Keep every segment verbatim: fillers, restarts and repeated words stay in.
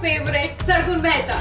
favorite Sargun Mehta.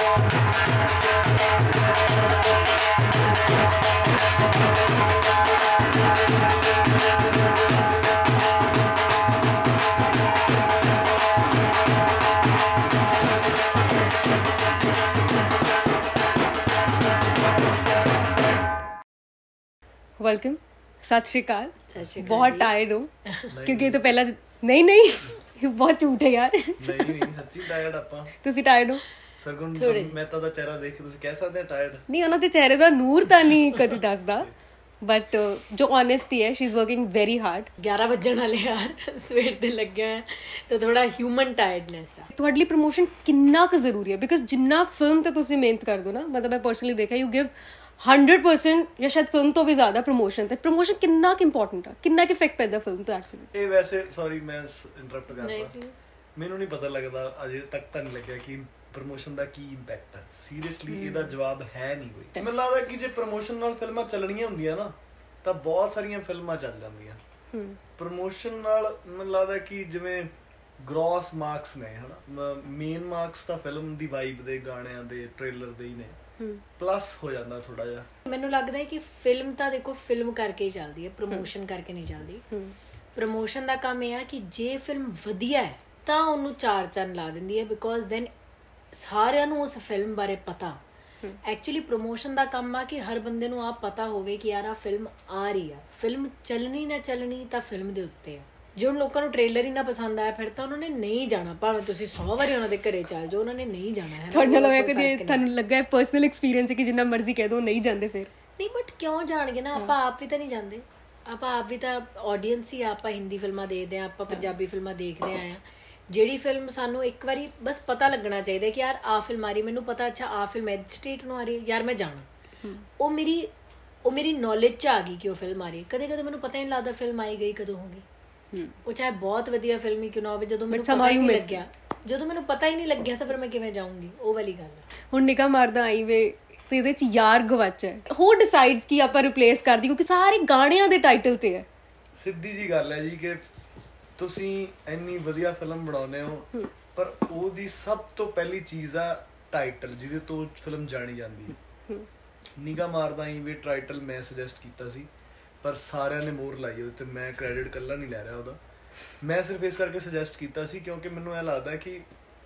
Welcome, सत श्री अकाल। बहुत टायर्ड हो क्योंकि ये तो पहला नहीं नहीं बहुत झूठ है यार। ਨਹੀਂ ਨਹੀਂ ਸੱਚੀ ਟਾਇਰਡ ਆਪਾਂ। ਤੁਸੀਂ ਟਾਇਰਡ ਹੋ? ਸਰਗੁਣ ਮਹਿਤਾ ਦਾ ਚਿਹਰਾ ਦੇਖ ਕੇ ਤੁਸੀਂ ਕਹਿ ਸਕਦੇ ਆ ਟਾਇਰਡ ਨਹੀਂ, ਉਹਨਾਂ ਦੇ ਚਿਹਰੇ ਦਾ ਨੂਰ ਤਾਂ ਨਹੀਂ ਕਦੀ ਦੱਸਦਾ, ਬਟ ਜੋ ਓਨੈਸਟੀ ਹੈ, she is working very hard. ਗਿਆਰਾਂ ਵੱਜਣ ਵਾਲੇ ਯਾਰ, ਸਵੇਰ ਦੇ ਲੱਗਿਆ ਹੈ ਤਾਂ ਥੋੜਾ ਹਿਊਮਨ ਟਾਇਰਡਨੈਸ ਹੈ। ਤੁਹਾਡੇ ਲਈ ਪ੍ਰਮੋਸ਼ਨ ਕਿੰਨਾ ਕੁ ਜ਼ਰੂਰੀ ਹੈ? ਬਿਕਾਜ਼ ਜਿੰਨਾ ਫਿਲਮ ਤੇ ਤੁਸੀਂ ਮਿਹਨਤ ਕਰਦੇ ਹੋ ਨਾ, ਮਤਲਬ ਮੈਂ ਪਰਸਨਲੀ ਦੇਖਿਆ, ਯੂ ਗਿਵ हंड्रेड परसेंट ਜਾਂ ਸ਼ਾਇਦ ਫਿਲਮ ਤੋਂ ਵੀ ਜ਼ਿਆਦਾ ਪ੍ਰਮੋਸ਼ਨ ਤੇ। ਪ੍ਰਮੋਸ਼ਨ ਕਿੰਨਾ ਕੁ ਇੰਪੋਰਟੈਂਟ ਆ, ਕਿੰਨਾ ਕੁ ਇਫੈਕਟ ਪੈਂਦਾ ਫਿਲਮ ਤੋਂ ਐਕਚੁਅਲੀ? ਇਹ ਵੈਸੇ ਸੌਰੀ ਮੈਂ ਇੰਟਰਰਪਟ ਕਰਦਾ, ਮੈਨੂੰ ਨਹੀਂ ਪਤਾ ਲੱਗਦਾ ਅਜੇ ਤੱਕ ਤਾਂ ਨਹੀਂ ਲੱਗਿਆ ਕਿ ਪ੍ਰਮੋਸ਼ਨ ਦਾ ਕੀ ਇੰਪੈਕਟ ਹੈ। ਸੀਰੀਅਸਲੀ ਇਹਦਾ ਜਵਾਬ ਹੈ ਨਹੀਂ ਕੋਈ। ਮੈਨੂੰ ਲੱਗਦਾ ਕਿ ਜੇ ਪ੍ਰਮੋਸ਼ਨ ਨਾਲ ਫਿਲਮਾਂ ਚੱਲਣੀਆਂ ਹੁੰਦੀਆਂ ਨਾ ਤਾਂ ਬਹੁਤ ਸਾਰੀਆਂ ਫਿਲਮਾਂ ਚੱਲ ਜਾਂਦੀਆਂ। ਪ੍ਰਮੋਸ਼ਨ ਨਾਲ ਮੈਨੂੰ ਲੱਗਦਾ ਕਿ ਜਿਵੇਂ ਗ੍ਰੋਸ ਮਾਰਕਸ ਨੇ ਹਨਾ, ਮੇਨ ਮਾਰਕਸ ਤਾਂ ਫਿਲਮ ਦੀ ਵਾਈਬ ਦੇ, ਗਾਣਿਆਂ ਦੇ, ਟ੍ਰੇਲਰ ਦੇ ਹੀ ਨੇ, ਪਲੱਸ ਹੋ ਜਾਂਦਾ ਥੋੜਾ ਜਿਹਾ। ਮੈਨੂੰ ਲੱਗਦਾ ਹੈ ਕਿ ਫਿਲਮ ਤਾਂ ਦੇਖੋ ਫਿਲਮ ਕਰਕੇ ਹੀ ਚੱਲਦੀ ਹੈ, ਪ੍ਰਮੋਸ਼ਨ ਕਰਕੇ ਨਹੀਂ ਚੱਲਦੀ। ਪ੍ਰਮੋਸ਼ਨ ਦਾ ਕੰਮ ਇਹ ਆ ਕਿ ਜੇ ਫਿਲਮ ਵਧੀਆ ਹੈ ਤਾਂ ਉਹਨੂੰ ਚਾਰ ਚੰਨ ਲਾ ਦਿੰਦੀ ਹੈ, ਬਿਕੋਜ਼ ਦੈਨ ਸਾਰਿਆਂ ਨੂੰ ਉਸ ਫਿਲਮ ਬਾਰੇ ਪਤਾ। ਐਕਚੁਅਲੀ ਪ੍ਰਮੋਸ਼ਨ ਦਾ ਕੰਮ ਆ ਕਿ ਹਰ ਬੰਦੇ ਨੂੰ ਆ ਪਤਾ ਹੋਵੇ ਕਿ ਯਾਰ ਆ ਫਿਲਮ ਆ ਰਹੀ ਆ। ਫਿਲਮ ਚੱਲਣੀ ਨਾ ਚੱਲਣੀ ਤਾਂ ਫਿਲਮ ਦੇ ਉੱਤੇ ਆ। ਜੇ ਹੁਣ ਲੋਕਾਂ ਨੂੰ ਟ੍ਰੇਲਰ ਹੀ ਨਾ ਪਸੰਦ ਆਇਆ ਫਿਰ ਤਾਂ ਉਹਨਾਂ ਨੇ ਨਹੀਂ ਜਾਣਾ, ਭਾਵੇਂ ਤੁਸੀਂ ਸੌ ਵਾਰੀ ਉਹਨਾਂ ਦੇ ਘਰੇ ਚੱਲ ਜਾਓ, ਉਹਨਾਂ ਨੇ ਨਹੀਂ ਜਾਣਾ ਹੈ। ਤੁਹਾਡੇ ਨਾਲ ਹੋਇਆ ਕਦੇ ਤੁਹਾਨੂੰ ਲੱਗਾ ਪਰਸਨਲ ਐਕਸਪੀਰੀਅੰਸ ਹੈ ਕਿ ਜਿੰਨਾ ਮਰਜ਼ੀ ਕਹਿ ਦੋ ਨਹੀਂ ਜਾਂਦੇ? ਫਿਰ ਨਹੀਂ, ਬਟ ਕਿਉਂ ਜਾਣਗੇ ਨਾ, ਆਪਾਂ ਆਪ ਵੀ ਤਾਂ ਨਹੀਂ ਜਾਂਦੇ। ਆਪਾਂ ਆਪ ਵੀ ਤਾਂ ਆਡੀਅנס ਹੀ ਆ। ਆਪਾਂ ਹਿੰਦੀ ਫਿਲਮਾਂ ਦੇਖਦੇ ਹਾਂ, ਆਪਾਂ ਪੰਜਾਬੀ ਫਿਲਮਾਂ ਦੇਖਦੇ ਆਏ ਹਾਂ। ਜਿਹੜੀ ਫਿਲਮ ਸਾਨੂੰ ਇੱਕ ਵਾਰੀ ਬਸ ਪਤਾ ਲੱਗਣਾ ਚਾਹੀਦਾ ਕਿ ਯਾਰ ਆਹ ਫਿਲਮ ਆ ਰਹੀ, ਮੈਨੂੰ ਪਤਾ ਅੱਛਾ ਆਹ ਫਿਲਮ ਐਡ ਸਟਰੀਟ ਨੂੰ ਆ ਰਹੀ ਹੈ, ਯਾਰ ਮੈਂ ਜਾਣਾ। ਉਹ ਮੇਰੀ ਉਹ ਮੇਰੀ ਨੌਲੇਜ 'ਚ ਆ ਗਈ ਕਿ ਉਹ ਫਿਲਮ ਆ ਰਹੀ ਹੈ। ਕਦੇ ਕਦੇ ਮੈਨੂੰ ਪਤਾ ਹੀ ਨਹੀਂ ਲੱਗਦਾ ਫਿਲਮ ਆਈ ਗਈ ਕਦੋਂ ਹੋ ਗਈ। ਉਹ ਚਾਹੇ ਬਹੁਤ ਵਧੀਆ ਫਿਲਮ ਹੀ ਕਿਉਂ ਨਾ ਹੋਵੇ, ਜਦੋਂ ਮੈਨੂੰ ਪਤਾ ਹੀ ਨਹੀਂ ਲੱਗਿਆ ਜਦੋਂ ਮੈਨੂੰ ਪਤਾ ਹੀ ਨਹੀਂ ਲੱਗਿਆ ਤਾਂ ਫਿਰ ਮੈਂ ਕਿਵੇਂ ਜਾਊਂਗੀ? ਉਹ ਵਾਲੀ ਗੱਲ ਹੈ। ਹੁਣ ਨਿਗਾਹ ਮਾਰਦਾ ਆਈ ਵੇ ਤੇ ਇਹਦੇ 'ਚ ਯਾਰ ਗਵਾਚ ਹੈ, ਹੋ ਡਿਸਾਈਡਸ ਕਿ ਆਪਾਂ ਰਿਪਲੇਸ ਕਰ ਦੀ, ਕਿਉਂਕਿ ਸਾਰੇ ਗਾਣਿਆਂ ਦੇ ਟਾਈਟਲ ਤੇ ਹੈ। ਸਿੱਧੀ ਜੀ ਗੱਲ ਹੈ ਜੀ ਕਿ ਤੁਸੀਂ ਇੰਨੀ ਵਧੀਆ ਫਿਲਮ ਬਣਾਉਂਦੇ ਹੋ, ਪਰ ਉਹਦੀ ਸਭ ਤੋਂ ਪਹਿਲੀ ਚੀਜ਼ ਆ ਟਾਈਟਲ, ਜਿਹਦੇ ਤੋਂ ਫਿਲਮ ਜਾਣੀ ਜਾਂਦੀ ਹੈ। ਨਿਗਾਹ ਮਾਰਦਾ ਆਈ ਵੇ ਟਾਈਟਲ ਮੈਂ ਸੁਜੈਸਟ ਕੀਤਾ ਸੀ, ਪਰ ਸਾਰਿਆਂ ਨੇ ਮੋਹਰ ਲਾਈ ਉਹਦੇ ਤੇ। ਮੈਂ ਕ੍ਰੈਡਿਟ ਇਕੱਲਾ ਨਹੀਂ ਲੈ ਰਿਹਾ ਉਹਦਾ, ਮੈਂ ਸਿਰਫ ਇਸ ਕਰਕੇ ਸੁਜੈਸਟ ਕੀਤਾ ਸੀ ਕਿਉਂਕਿ ਮੈਨੂੰ ਇਹ ਲੱਗਦਾ ਕਿ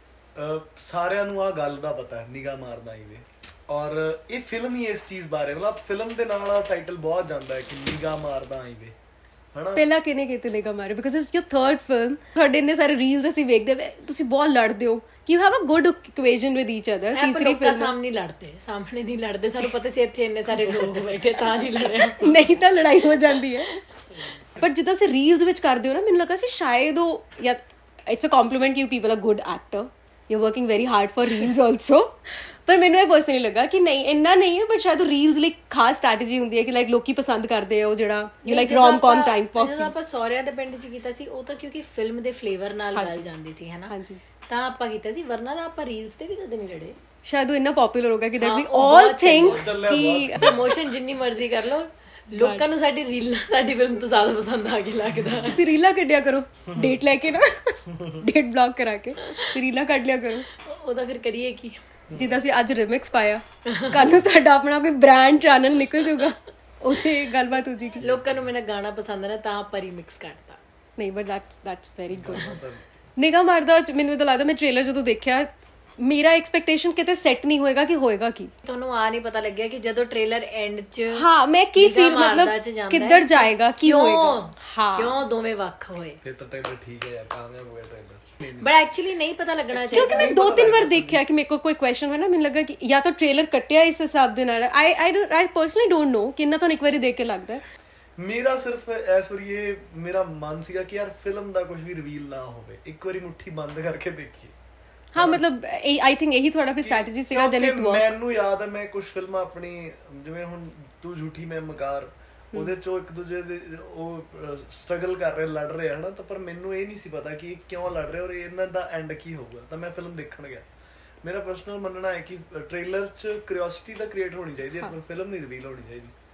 ਸਾਰਿਆਂ ਨੂੰ ਆਹ ਗੱਲ ਦਾ ਪਤਾ ਹੈ ਨਿਗਾਹ ਮਾਰਦਾ ਆਈ ਵੇ, ਔਰ ਇਹ ਫਿਲਮ ਹੀ ਇਸ ਚੀਜ਼ ਬਾਰੇ, ਮਤਲਬ ਫਿਲਮ ਦੇ ਨਾਲ ਆ ਟਾਈਟਲ ਬਹੁਤ ਜਾਂਦਾ ਹੈ ਕਿ ਨਿਗਾਹ ਮਾਰਦਾ ਆਈ ਵੇ। ਪਹਿਲਾਂ ਕਿਹਨੇ ਕੀਤੀ ਨਿਗਾਹ ਮਾਰੇ? Because it's your third film. ਤੁਹਾਡੇ ਇੰਨੇ ਸਾਰੇ ਰੀਲਸ ਅਸੀਂ ਵੇਖਦੇ ਵੇ, ਤੁਸੀਂ ਬਹੁਤ ਲੜਦੇ ਹੋ ਕਿ you have a good equation with each other. ਤੀਸਰੀ ਫਿਲਮ ਸਾਹਮਣੇ ਲੜਦੇ ਸਾਹਮਣੇ ਨਹੀਂ ਲੜਦੇ, ਸਾਨੂੰ ਪਤਾ ਸੀ ਇੱਥੇ ਇੰਨੇ ਸਾਰੇ ਲੋਕ ਬੈਠੇ ਤਾਂ ਨਹੀਂ ਲੜਿਆ। ਨਹੀਂ ਤਾਂ ਲੜਾਈ ਹੋ ਜਾਂਦੀ ਹੈ। ਪਰ ਜਿੱਦਾਂ ਅਸੀਂ ਰੀਲਸ ਵਿੱਚ ਕਰਦੇ ਹੋ ਨਾ, ਮੈਨੂੰ ਲੱਗਾ ਸੀ ਸ਼ਾਇਦ ਉਹ ਜਾਂ ਇਟਸ ਅ ਕੰਪਲੀਮੈਂਟ ਕਿ you people are good actor, you are working very hard for reels also. ਪਰ ਮੈਨੂੰ ਇਹ ਪਰਸਨਲੀ ਲੱਗਾ ਕਿ ਨਹੀਂ ਇੰਨਾ ਨਹੀਂ ਹੈ, ਬਟ ਸ਼ਾਇਦ ਉਹ ਰੀਲਸ ਲਈ ਖਾਸ ਸਟ੍ਰੈਟਜੀ ਹੁੰਦੀ ਹੈ ਕਿ ਲਾਈਕ ਲੋਕੀ ਪਸੰਦ ਕਰਦੇ ਆ ਉਹ ਜਿਹੜਾ ਯੂ ਲਾਈਕ ਰੋਮ ਕਾਮ ਟਾਈਪ ਆਫ। ਜਦੋਂ ਆਪਾਂ ਸਹੁਰਿਆਂ ਦੇ ਪਿੰਡ 'ਚ ਕੀਤਾ ਸੀ ਉਹ ਤਾਂ ਕਿਉਂਕਿ ਫਿਲਮ ਦੇ ਫਲੇਵਰ ਨਾਲ ਗੱਲ ਜਾਂਦੀ ਸੀ, ਹੈ ਨਾ, ਤਾਂ ਆਪਾਂ ਕੀਤਾ ਸੀ। ਵਰਨਾ ਤਾਂ ਆਪਾਂ ਰੀਲਸ ਤੇ ਵੀ ਕਦੇ ਨਹੀਂ ਲੜੇ। ਸ਼ਾਇਦ ਉਹ ਇੰਨਾ ਪਪੂਲਰ ਹੋ ਗਿਆ ਕਿ ਦੈਟ ਵੀ ਆਲ ਥਿੰਕ ਕਿ ਪ੍ਰਮੋਸ਼ਨ ਜਿੰਨੀ ਮਰਜ਼ੀ ਕਰ ਲਓ, ਲੋਕਾਂ ਨੂੰ ਸਾਡੀ ਰੀਲ ਸਾਡੀ ਫਿਲਮ ਤੋਂ ਜ਼ਿਆਦਾ ਪਸੰਦ ਆ ਕੇ ਲੱਗਦਾ। ਤੁਸੀਂ ਰੀਲਾਂ ਕੱਢਿਆ ਕਰੋ ਡੇਟ ਲੈ ਕੇ ਨਾ, ਡੇਟ ਬਲੌਕ ਕਰਾ ਕੇ ਰੀਲਾਂ ਕੱਢ ਲਿਆ ਕਰੋ। ਉਹਦਾ ਫਿਰ ਕਰੀਏ ਕੀ? ਜਿੱਦਾਂ ਅਸੀਂ ਅੱਜ ਰਿਮਿਕਸ ਪਾਇਆ, ਕੱਲ ਨੂੰ ਤੁਹਾਡਾ ਆਪਣਾ ਕੋਈ ਬ੍ਰਾਂਡ ਚੈਨਲ ਨਿਕਲ ਜਾਊਗਾ, ਉੱਥੇ ਗੱਲਬਾਤ ਹੋ ਜਾਏਗੀ। ਲੋਕਾਂ ਨੂੰ ਮੇਰਾ ਗਾਣਾ ਪਸੰਦ ਨਾ ਤਾਂ ਆਪਾਂ ਰੀਮਿਕਸ ਕਰਤਾ। ਨਹੀਂ, but that's that's very good. ਨਿਗਾਹ ਮਾਰਦਾ ਮੈਨੂੰ ਤਾਂ ਲੱਗਦਾ ਮੈਂ ਟ੍ਰੇਲਰ ਜਦੋਂ ਦੇਖਿਆ, ਮੇਰਾ ਐਕਸਪੈਕਟੇਸ਼ਨ ਕਿਤੇ ਸੈੱਟ ਨਹੀਂ ਹੋਏਗਾ ਕਿ ਹੋਏਗਾ ਕੀ। ਤੁਹਾਨੂੰ ਆ ਨਹੀਂ ਪਤਾ ਲੱਗਿਆ ਕਿ ਜਦੋਂ ਟ੍ਰੇਲਰ ਐਂਡ 'ਚ ਹਾਂ ਮੈਂ ਕੀ ਫੀਲ, ਮਤਲਬ ਕਿੱਧਰ ਜਾਏਗਾ, ਕੀ ਹੋਏਗਾ। ਹਾਂ, ਕਿਉਂ ਦੋਵੇਂ ਵੱਖ ਹੋਏ? ਫਿਰ ਤਾਂ ਟ੍ਰੇਲਰ ਠੀਕ ਹੈ ਯਾਰ, ਕਾਮਯਾਬ ਹੋ ਗਿਆ ਟ੍ਰੇਲਰ। ਬਟ ਐਕਚੁਅਲੀ ਨਹੀਂ ਪਤਾ ਲੱਗਣਾ ਚਾਹੀਦਾ, ਕਿਉਂਕਿ ਮੈਂ ਦੋ ਤਿੰਨ ਵਾਰ ਦੇਖਿਆ ਕਿ ਮੇਰੇ ਕੋਲ ਕੋਈ ਕੁਐਸਚਨ ਹੋਇਆ ਨਾ, ਮੈਨੂੰ ਲੱਗਾ ਕਿ ਜਾਂ ਤਾਂ ਟ੍ਰੇਲਰ ਕੱਟਿਆ ਇਸ ਹਿਸਾਬ ਦੇ ਨਾਲ। ਆਈ ਆਈ ਆਈ ਪਰਸਨਲੀ ਡੋਂਟ ਨੋ ਕਿੰਨਾ ਤੁਹਾਨੂੰ ਇੱਕ ਵਾਰੀ ਦੇਖ ਕੇ ਲੱਗਦਾ। ਮੇਰਾ ਸਿਰਫ ਐਸ ਵਾਰੀ ਇਹ ਮੇਰਾ ਮਨ ਸੀਗਾ ਕਿ ਯਾਰ ਫਿਲਮ ਦਾ ਕੁਝ ਵੀ ਰਿਵੀਲ ਨਾ ਹੋਵੇ, ਇੱਕ ਵਾਰੀ ਮੁੱਠੀ ਬੰਦ ਕਰਕੇ ਦੇਖੀਏ। ਹਾਂ, ਮਤਲਬ ਆਈ ਥਿੰਕ ਇਹੀ ਥੋੜਾ ਫਿਰ ਸਟ੍ਰੈਟਜੀ ਸੀਗਾ। Then it work. ਮੈਨੂੰ ਯਾਦ ਹੈ ਮੈਂ ਕੁਝ ਫਿਲਮਾਂ ਆਪਣੀ, ਜਿਵੇਂ ਹੁਣ ਤੂੰ ਝੂਠੀ ਮੈਂ ਮਕਾਰ, ਉਹਦੇ ਚੋਂ ਇੱਕ ਦੂਜੇ ਦੇ ਉਹ ਸਟਰਗਲ ਕਰ ਰਹੇ, ਲੜ ਰਹੇ ਹਨਾ, ਤਾਂ ਪਰ ਮੈਨੂੰ ਇਹ ਨਹੀਂ ਸੀ ਪਤਾ ਕਿ ਕਿਉਂ ਲੜ ਰਹੇ ਔਰ ਇਹਨਾਂ ਦਾ ਐਂਡ ਕੀ ਹੋਊਗਾ। ਤਾਂ ਮੈਂ ਫਿਲਮ ਦੇਖਣ ਗਿਆ। ਮੇਰਾ ਪਰਸਨਲ ਮੰਨਣਾ ਹੈ ਕਿ ਟ੍ਰੇਲਰ 'ਚ ਕਿਉਰਿਓਸਿਟੀ ਤਾਂ ਕ੍ਰੀਏਟ ਹੋਣੀ ਚਾਹੀਦੀ ਹੈ, ਪਰ ਫਿਲਮ ਨਹੀਂ ਰਿਵੀਲ ਹੋਣੀ ਚਾਹੀਦੀ।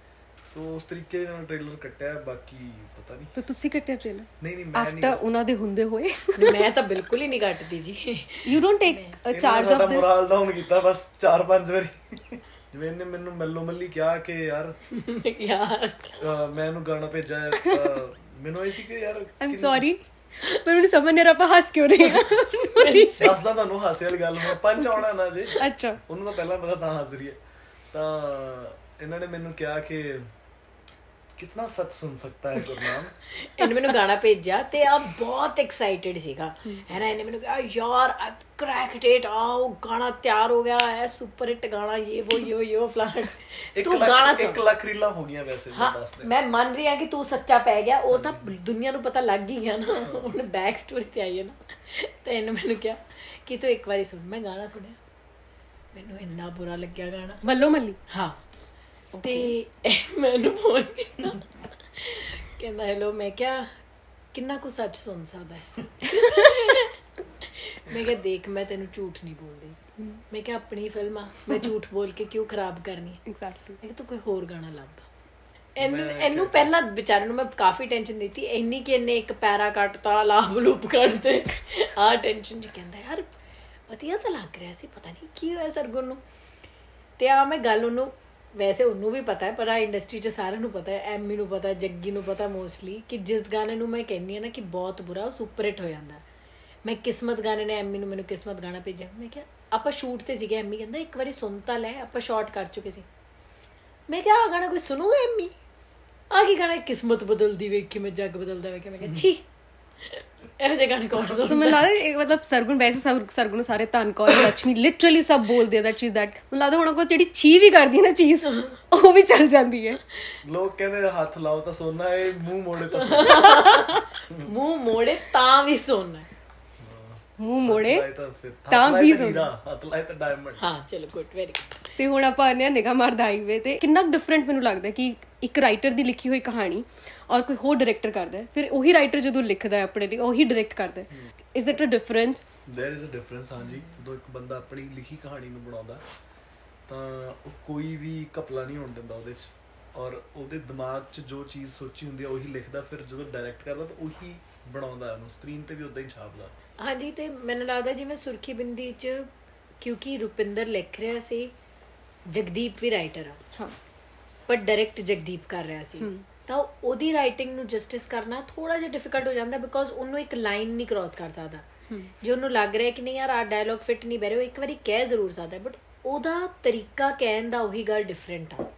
ਸੋ ਉਸ ਤਰੀਕੇ ਨਾਲ ਟ੍ਰੇਲਰ ਕੱਟਿਆ, ਬਾਕੀ ਪਤਾ ਨਹੀਂ। ਤੇ ਤੁਸੀਂ ਕੱਟਿਆ ਟ੍ਰੇਲਰ? ਨਹੀਂ ਨਹੀਂ ਮੈਂ ਨਹੀਂ, ਆਫਟਰ ਉਹਨਾਂ ਦੇ ਹੁੰਦੇ ਹੋਏ। ਮੈਂ ਤਾਂ ਬਿਲਕੁਲ ਹੀ ਨਹੀਂ ਕੱਟਦੀ ਜੀ। You don't take charge of this? Moral down ਕੀਤਾ ਬਸ ਚਾਰ ਪੰਜ ਵਾਰੀ। ਜਿਵੇਂ ਇਹਨੇ ਮੈਨੂੰ ਮੱਲੋ ਮੱਲੀ ਕਿਹਾ ਕਿ ਯਾਰ ਯਾਰ ਮੈਂ ਇਹਨੂੰ ਗਾਣਾ ਭੇਜਾ, ਮੈਨੂੰ ਇਹ ਸੀ ਕਿ ਯਾਰ ਆਮ ਸੌਰੀ ਪਰ ਮੈਨੂੰ ਸਮਝ ਨਹੀਂ ਆ ਰਿਹਾ ਆਪਾਂ ਹੱਸ ਕਿਉਂ ਰਹੇ ਹਾਂ। ਦੱਸਦਾ ਤੁਹਾਨੂੰ ਹਾਸੇ ਵਾਲੀ ਗੱਲ, ਮੈਂ ਪੰਜ ਆਉਣਾ ਨਾ ਜੇ। ਅੱਛਾ, ਉਹਨੂੰ ਤਾਂ ਪਹਿਲਾਂ ਪਤਾ ਤਾਂ ਹੱਸ ਰਹੀ ਹੈ। ਤਾਂ ਇਹਨਾਂ ਨੇ ਮੈਨੂੰ ਕਿਹਾ ਕਿ ਕਿਤਨਾ ਸੱਚ ਸੁਣ ਸਕਤਾ ਹੈ ਗੁਰਨਾਮ। ਇਹਨੇ ਮੈਨੂੰ ਗਾਣਾ ਭੇਜਿਆ ਤੇ ਆ ਬਹੁਤ ਐਕਸਾਈਟਿਡ ਸੀਗਾ ਹੈ ਨਾ। ਇਹਨੇ ਮੈਨੂੰ ਕਿਹਾ ਯਾਰ ਆਈ ਕਰੈਕਡ ਇਟ, ਆਹ ਗਾਣਾ ਤਿਆਰ ਹੋ ਗਿਆ ਹੈ, ਸੁਪਰ ਹਿੱਟ ਗਾਣਾ, ਇਹ ਉਹ ਯੋ ਯੋ ਫਲਾਣ। ਤੂੰ ਗਾਣਾ ਸੁਣ। ਇੱਕ ਲੱਖ ਰੀਲਾਂ ਹੋ ਗਈਆਂ ਵੈਸੇ, ਮੈਂ ਦੱਸ ਦੇ। ਮੈਂ ਮੰਨ ਰਹੀ ਹਾਂ ਕਿ ਤੂੰ ਸੱਚਾ ਪੈ ਗਿਆ, ਉਹ ਤਾਂ ਦੁਨੀਆ ਨੂੰ ਪਤਾ ਲੱਗ ਹੀ ਗਿਆ ਨਾ, ਹੁਣ ਬੈਕ ਸਟੋਰੀ ਤੇ ਆਈ ਹੈ ਨਾ। ਤੇ ਇਹਨੇ ਮੈਨੂੰ ਕਿਹਾ ਕਿ ਤੂੰ ਇੱਕ ਵਾਰੀ ਸੁਣ। ਮੈਂ ਗਾਣਾ ਸੁਣਿਆ, ਮੈਨੂੰ ਇੰਨਾ ਬੁਰਾ ਲੱਗਿਆ ਗਾਣਾ, ਮੱਲੋ ਮੱਲੀ। ਹਾਂ। ਤੇ ਮੈਨੂੰ ਫੋਨ ਕੀਤਾ, ਕਹਿੰਦਾ ਹੈਲੋ। ਮੈਂ ਕਿਹਾ ਕਿੰਨਾ ਕੁ ਸੱਚ ਸੁਣ ਸਕਦਾ ਹੈ? ਮੈਂ ਕਿਹਾ ਦੇਖ ਮੈਂ ਤੈਨੂੰ ਝੂਠ ਨਹੀਂ ਬੋਲਦੀ, ਮੈਂ ਕਿਹਾ ਆਪਣੀ ਫਿਲਮ ਆ, ਮੈਂ ਝੂਠ ਬੋਲ ਕੇ ਕਿਉਂ ਖਰਾਬ ਕਰਨੀ ਹੈ। ਐਗਜ਼ੈਕਟਲੀ। ਮੈਂ ਕਿਹਾ ਤੂੰ ਕੋਈ ਹੋਰ ਗਾਣਾ ਲੱਭ। ਇਹਨੂੰ ਇਹਨੂੰ ਪਹਿਲਾਂ ਵਿਚਾਰੇ ਨੂੰ ਮੈਂ ਕਾਫੀ ਟੈਨਸ਼ਨ ਦਿੱਤੀ, ਇੰਨੀ ਕਿ ਇਹਨੇ ਇੱਕ ਪੈਰਾ ਕੱਟਤਾ, ਲਾਭ ਲੂਪ ਕੱਟਦੇ, ਆਹ ਟੈਨਸ਼ਨ ਜੀ। ਕਹਿੰਦਾ ਯਾਰ ਵਧੀਆ ਤਾਂ ਲੱਗ ਰਿਹਾ ਸੀ, ਪਤਾ ਨਹੀਂ ਕੀ ਹੋਇਆ ਸਰਗੁਣ ਨੂੰ। ਤੇ ਆ ਮੈਂ ਗੱਲ ਉਹਨੂੰ, ਵੈਸੇ ਉਹਨੂੰ ਵੀ ਪਤਾ ਹੈ ਪਰ ਆ ਇੰਡਸਟਰੀ 'ਚ ਸਾਰਿਆਂ ਨੂੰ ਪਤਾ ਹੈ, ਐਮੀ ਨੂੰ ਪਤਾ, ਜੱਗੀ ਨੂੰ ਪਤਾ ਮੋਸਟਲੀ, ਕਿ ਜਿਸ ਗਾਣੇ ਨੂੰ ਮੈਂ ਕਹਿੰਦੀ ਹਾਂ ਨਾ ਕਿ ਬਹੁਤ ਬੁਰਾ, ਉਹ ਸੁਪਰ ਹਿੱਟ ਹੋ ਜਾਂਦਾ। ਮੈਂ ਕਿਸਮਤ ਗਾਣੇ ਨੇ, ਐਮੀ ਨੂੰ ਮੈਨੂੰ ਕਿਸਮਤ ਗਾਣਾ ਭੇਜਿਆ। ਮੈਂ ਕਿਹਾ ਆਪਾਂ ਸ਼ੂਟ 'ਤੇ ਸੀਗੇ, ਐਮੀ ਕਹਿੰਦਾ ਇੱਕ ਵਾਰੀ ਸੁਣ ਤਾਂ ਲੈ, ਆਪਾਂ ਸ਼ਾਰਟ ਕਰ ਚੁੱਕੇ ਸੀ। ਮੈਂ ਕਿਹਾ ਆਹ ਗਾਣਾ ਕੋਈ ਸੁਣੂਗਾ ਐਮੀ? ਆ ਕੀ ਗਾਣਾ ਕਿਸਮਤ ਬਦਲਦੀ ਵੇਖੀ ਮੈਂ ਜੱਗ ਬਦਲਦਾ ਵੇਖਿਆ। ਮੈਂ ਕਿਹਾ ਛੀ ਇਹੋ ਜਿਹੇ ਗਾਣੇ ਕੌਣ ਸੁਣਦਾ? ਸੋ ਮੈਨੂੰ ਲੱਗਦਾ ਮਤਲਬ ਸਰਗੁਣ, ਵੈਸੇ ਸਰਗੁਣ ਨੂੰ ਸਾਰੇ ਧਨ ਕੌਰ ਲక్ష్ਮੀ ਲਿਟਰਲੀ ਸਭ ਬੋਲਦੇ ਆ ਦੈਟ ਚੀਜ਼, ਦੈਟ ਮੈਨੂੰ ਲੱਗਦਾ ਹੁਣ ਕੋਈ ਜਿਹੜੀ ਛੀ ਵੀ ਕਰਦੀ ਹੈ ਨਾ ਚੀਜ਼, ਉਹ ਵੀ ਚੱਲ ਜਾਂਦੀ ਹੈ। ਲੋਕ ਕਹਿੰਦੇ ਹੱਥ ਲਾਓ ਤਾਂ ਸੋਨਾ, ਇਹ ਮੂੰਹ ਮੋੜੇ ਤਾਂ ਸੋਨਾ। ਮੂੰਹ ਮੋੜੇ ਤਾਂ ਵੀ ਸੋਨਾ, ਮੂੰਹ ਮੋੜੇ ਤਾਂ ਵੀ ਸੋਨਾ, ਹੱਥ ਲਾਏ ਤਾਂ ਡਾਇਮੰਡ। ਹਾਂ ਚਲੋ ਗੁੱਡ, ਵੈਰੀ ਗੁੱਡ। ਤੇ ਹੁਣ ਆਪਾਂ ਆਉਂਦੇ ਹਾਂ ਨਿਗਾਹ ਮਾਰਦਾ ਹਾਈਵੇ ਤੇ। ਕਿੰਨਾ ਡਿਫਰੈਂਟ ਮੈਨੂੰ ਲੱਗਦਾ ਕਿ ਇੱਕ ਰਾਈਟਰ ਦੀ ਲਿਖੀ ਹੋਈ ਕਹਾਣੀ ਔਰ ਕੋਈ ਹੋਰ ਡਾਇਰੈਕਟਰ ਕਰਦਾ, ਫਿਰ ਉਹੀ ਰਾਈਟਰ ਜਦੋਂ ਲਿਖਦਾ ਆਪਣੇ ਲਈ ਉਹੀ ਡਾਇਰੈਕਟ ਕਰਦਾ, is it a difference? There is a difference. ਹਾਂਜੀ, ਜਦੋਂ ਇੱਕ ਬੰਦਾ ਆਪਣੀ ਲਿਖੀ ਕਹਾਣੀ ਨੂੰ ਬਣਾਉਂਦਾ ਤਾਂ ਉਹ ਕੋਈ ਵੀ ਘਪਲਾ ਨਹੀਂ ਹੋਣ ਦਿੰਦਾ ਉਹਦੇ 'ਚ, ਔਰ ਉਹਦੇ ਦਿਮਾਗ 'ਚ ਜੋ ਚੀਜ਼ ਸੋਚੀ ਹੁੰਦੀ ਹੈ ਉਹੀ ਲਿਖਦਾ। ਫਿਰ ਜਦੋਂ ਡਾਇਰੈਕਟ ਕਰਦਾ ਤਾਂ ਉਹੀ ਬਣਾਉਂਦਾ, ਉਹਨੂੰ ਸਕਰੀਨ 'ਤੇ ਵੀ ਉੱਦਾਂ ਹੀ ਛਾਪਦਾ। ਹਾਂਜੀ, ਤੇ ਮੈਨੂੰ ਲੱਗਦਾ ਜਿਵੇਂ ਸੁਰਖੀ ਬਿੰਦੀ 'ਚ ਕਿਉਂਕਿ ਰੁਪਿੰਦਰ ਲਿਖ ਰਿਹਾ ਸੀ, ਜਗਦੀਪ ਵੀ ਰਾਈਟਰ ਆ, ਹਾਂ, ਪਰ ਡਾਇਰੈਕਟ ਜਗਦੀਪ ਕਰ ਰਿਹਾ ਸੀ, ਤਾਂ ਉਹਦੀ ਰਾਈਟਿੰਗ ਨੂੰ ਜਸਟਿਸ ਕਰਨਾ ਥੋੜਾ ਜਿਹਾ ਡਿਫਿਕਲਟ ਹੋ ਜਾਂਦਾ, ਬਿਕੋਜ਼ ਉਹਨੂੰ ਇੱਕ ਲਾਈਨ ਨਹੀਂ ਕ੍ਰਾਸ ਕਰ ਸਕਦਾ। ਜੇ ਉਹਨੂੰ ਲੱਗ ਰਿਹਾ ਕਿ ਨਹੀਂ ਯਾਰ ਆਹ ਡਾਇਲੋਗ ਫਿੱਟ ਨਹੀਂ ਬਹਿ ਰਿਹਾ, ਉਹ ਇੱਕ ਵਾਰੀ ਕਹਿ ਜ਼ਰੂਰ ਸਕਦਾ, ਬਟ ਉਹਦਾ ਤਰੀਕਾ ਕਹਿਣ ਦਾ ਉਹੀ ਗੱਲ ਡਿਫਰੈਂਟ ਆ।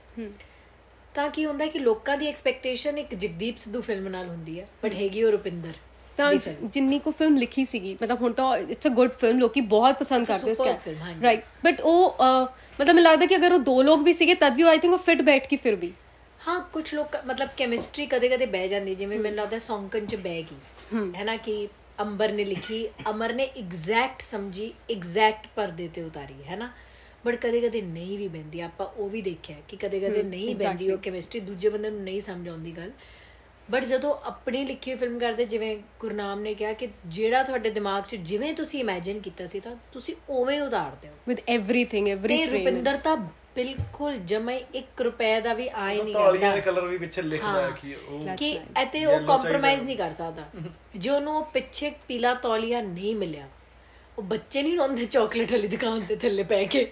ਤਾਂ ਕੀ ਹੁੰਦਾ ਕਿ ਲੋਕਾਂ ਦੀ ਐਕਸਪੈਕਟੇਸ਼ਨ ਇੱਕ ਜਗਦੀਪ ਸਿੱਧੂ ਫਿਲਮ ਨਾਲ ਹੁੰਦੀ ਹੈ, ਬਟ ਹੈਗੀ ਉਹ ਰੁਪਿੰਦਰ। ਤਾਂ ਜਿੰਨੀ ਕੋ ਫਿਲਮ ਲਿਖੀ ਸੀਗੀ, ਮਤਲਬ ਹੁਣ ਤਾਂ ਇਟਸ ਅ ਗੁੱਡ ਫਿਲਮ, ਲੋਕੀ ਬਹੁਤ ਪਸੰਦ ਕਰਦੇ ਉਸ ਕੈਰੈਕਟਰ, ਰਾਈਟ, ਬਟ ਉਹ ਮਤਲਬ ਮੈਨੂੰ ਲੱਗਦਾ ਕਿ ਅਗਰ ਉਹ ਦੋ ਲੋਕ ਵੀ ਸੀਗੇ ਤਦ ਵੀ ਆਈ ਥਿੰਕ ਉਹ ਫਿੱਟ ਬੈਠ ਕੇ ਫਿਰ ਵੀ। ਹਾਂ, ਕੁਛ ਲੋਕ ਮਤਲਬ ਕੈਮਿਸਟਰੀ ਕਦੇ ਕਦੇ ਬਹਿ ਜਾਂਦੀ, ਜਿਵੇਂ ਮੈਨੂੰ ਲੱਗਦਾ ਸੌਂਕਣ 'ਚ ਬਹਿ ਗਈ ਹੈ ਨਾ, ਕਿ ਅੰਬਰ ਨੇ ਲਿਖੀ, ਅਮਰ ਨੇ ਐਗਜ਼ੈਕਟ ਸਮਝੀ, ਐਗਜ਼ੈਕਟ ਪਰਦੇ ਤੇ ਉਤਾਰੀ ਹੈ ਨਾ, ਬਟ ਕਦੇ ਕਦੇ ਨਹੀਂ ਵੀ ਬਹਿੰਦੀ। ਆਪਾਂ ਉਹ ਵੀ ਦੇਖਿਆ ਕਿ ਕਦੇ ਕਦੇ ਨਹੀਂ ਬਹਿੰਦੀ ਉਹ ਕੈਮਿਸਟਰੀ, ਦੂਜੇ ਬੰਦੇ ਨੂੰ ਨਹੀਂ ਸਮਝ ਆਉਂਦੀ ਗੱਲ। ਬਟ ਜਦੋਂ ਆਪਣੀ ਲਿਖੀ ਹੋਈ ਫਿਲਮ ਕਰਦੇ, ਜਿਵੇਂ ਗੁਰਨਾਮ ਨੇ ਕਿਹਾ ਕਿ ਜਿਹੜਾ ਤੁਹਾਡੇ ਦਿਮਾਗ 'ਚ ਜਿਵੇਂ ਤੁਸੀਂ ਇਮੈਜਿਨ ਕੀਤਾ ਸੀ ਤਾਂ ਤੁਸੀਂ ਉਵੇਂ ਉਤਾਰਦੇ ਹੋ ਵਿਦ ਐਵਰੀਥਿੰਗ, ਐਵਰੀ ਫਰੇਮ। ਤੇ ਰੁਪਿੰਦਰ ਤਾਂ ਬਿਲਕੁਲ ਜਮੇ ਇੱਕ ਰੁਪਏ ਦਾ ਵੀ ਆਏ ਨਹੀਂ ਕਰਦਾ, ਦੇ ਕਲਰ ਵੀ ਪਿੱਛੇ ਲਿਖਦਾ ਹੈ ਕਿ ਉਹ ਕਿ ਅਤੇ ਉਹ ਕੰਪਰੋਮਾਈਜ਼ ਨਹੀਂ ਕਰ ਸਕਦਾ। ਜੇ ਉਹਨੂੰ ਉਹ ਪਿੱਛੇ ਪੀਲਾ ਤੌਲੀਆ ਨਹੀਂ ਮਿਲਿਆ, ਉਹ ਬੱਚੇ ਨਹੀਂ ਰੋਂਦੇ ਚਾਕਲੇਟ ਵਾਲੀ ਦੁਕਾਨ ਤੇ ਥੱਲੇ ਪੈ ਕੇ,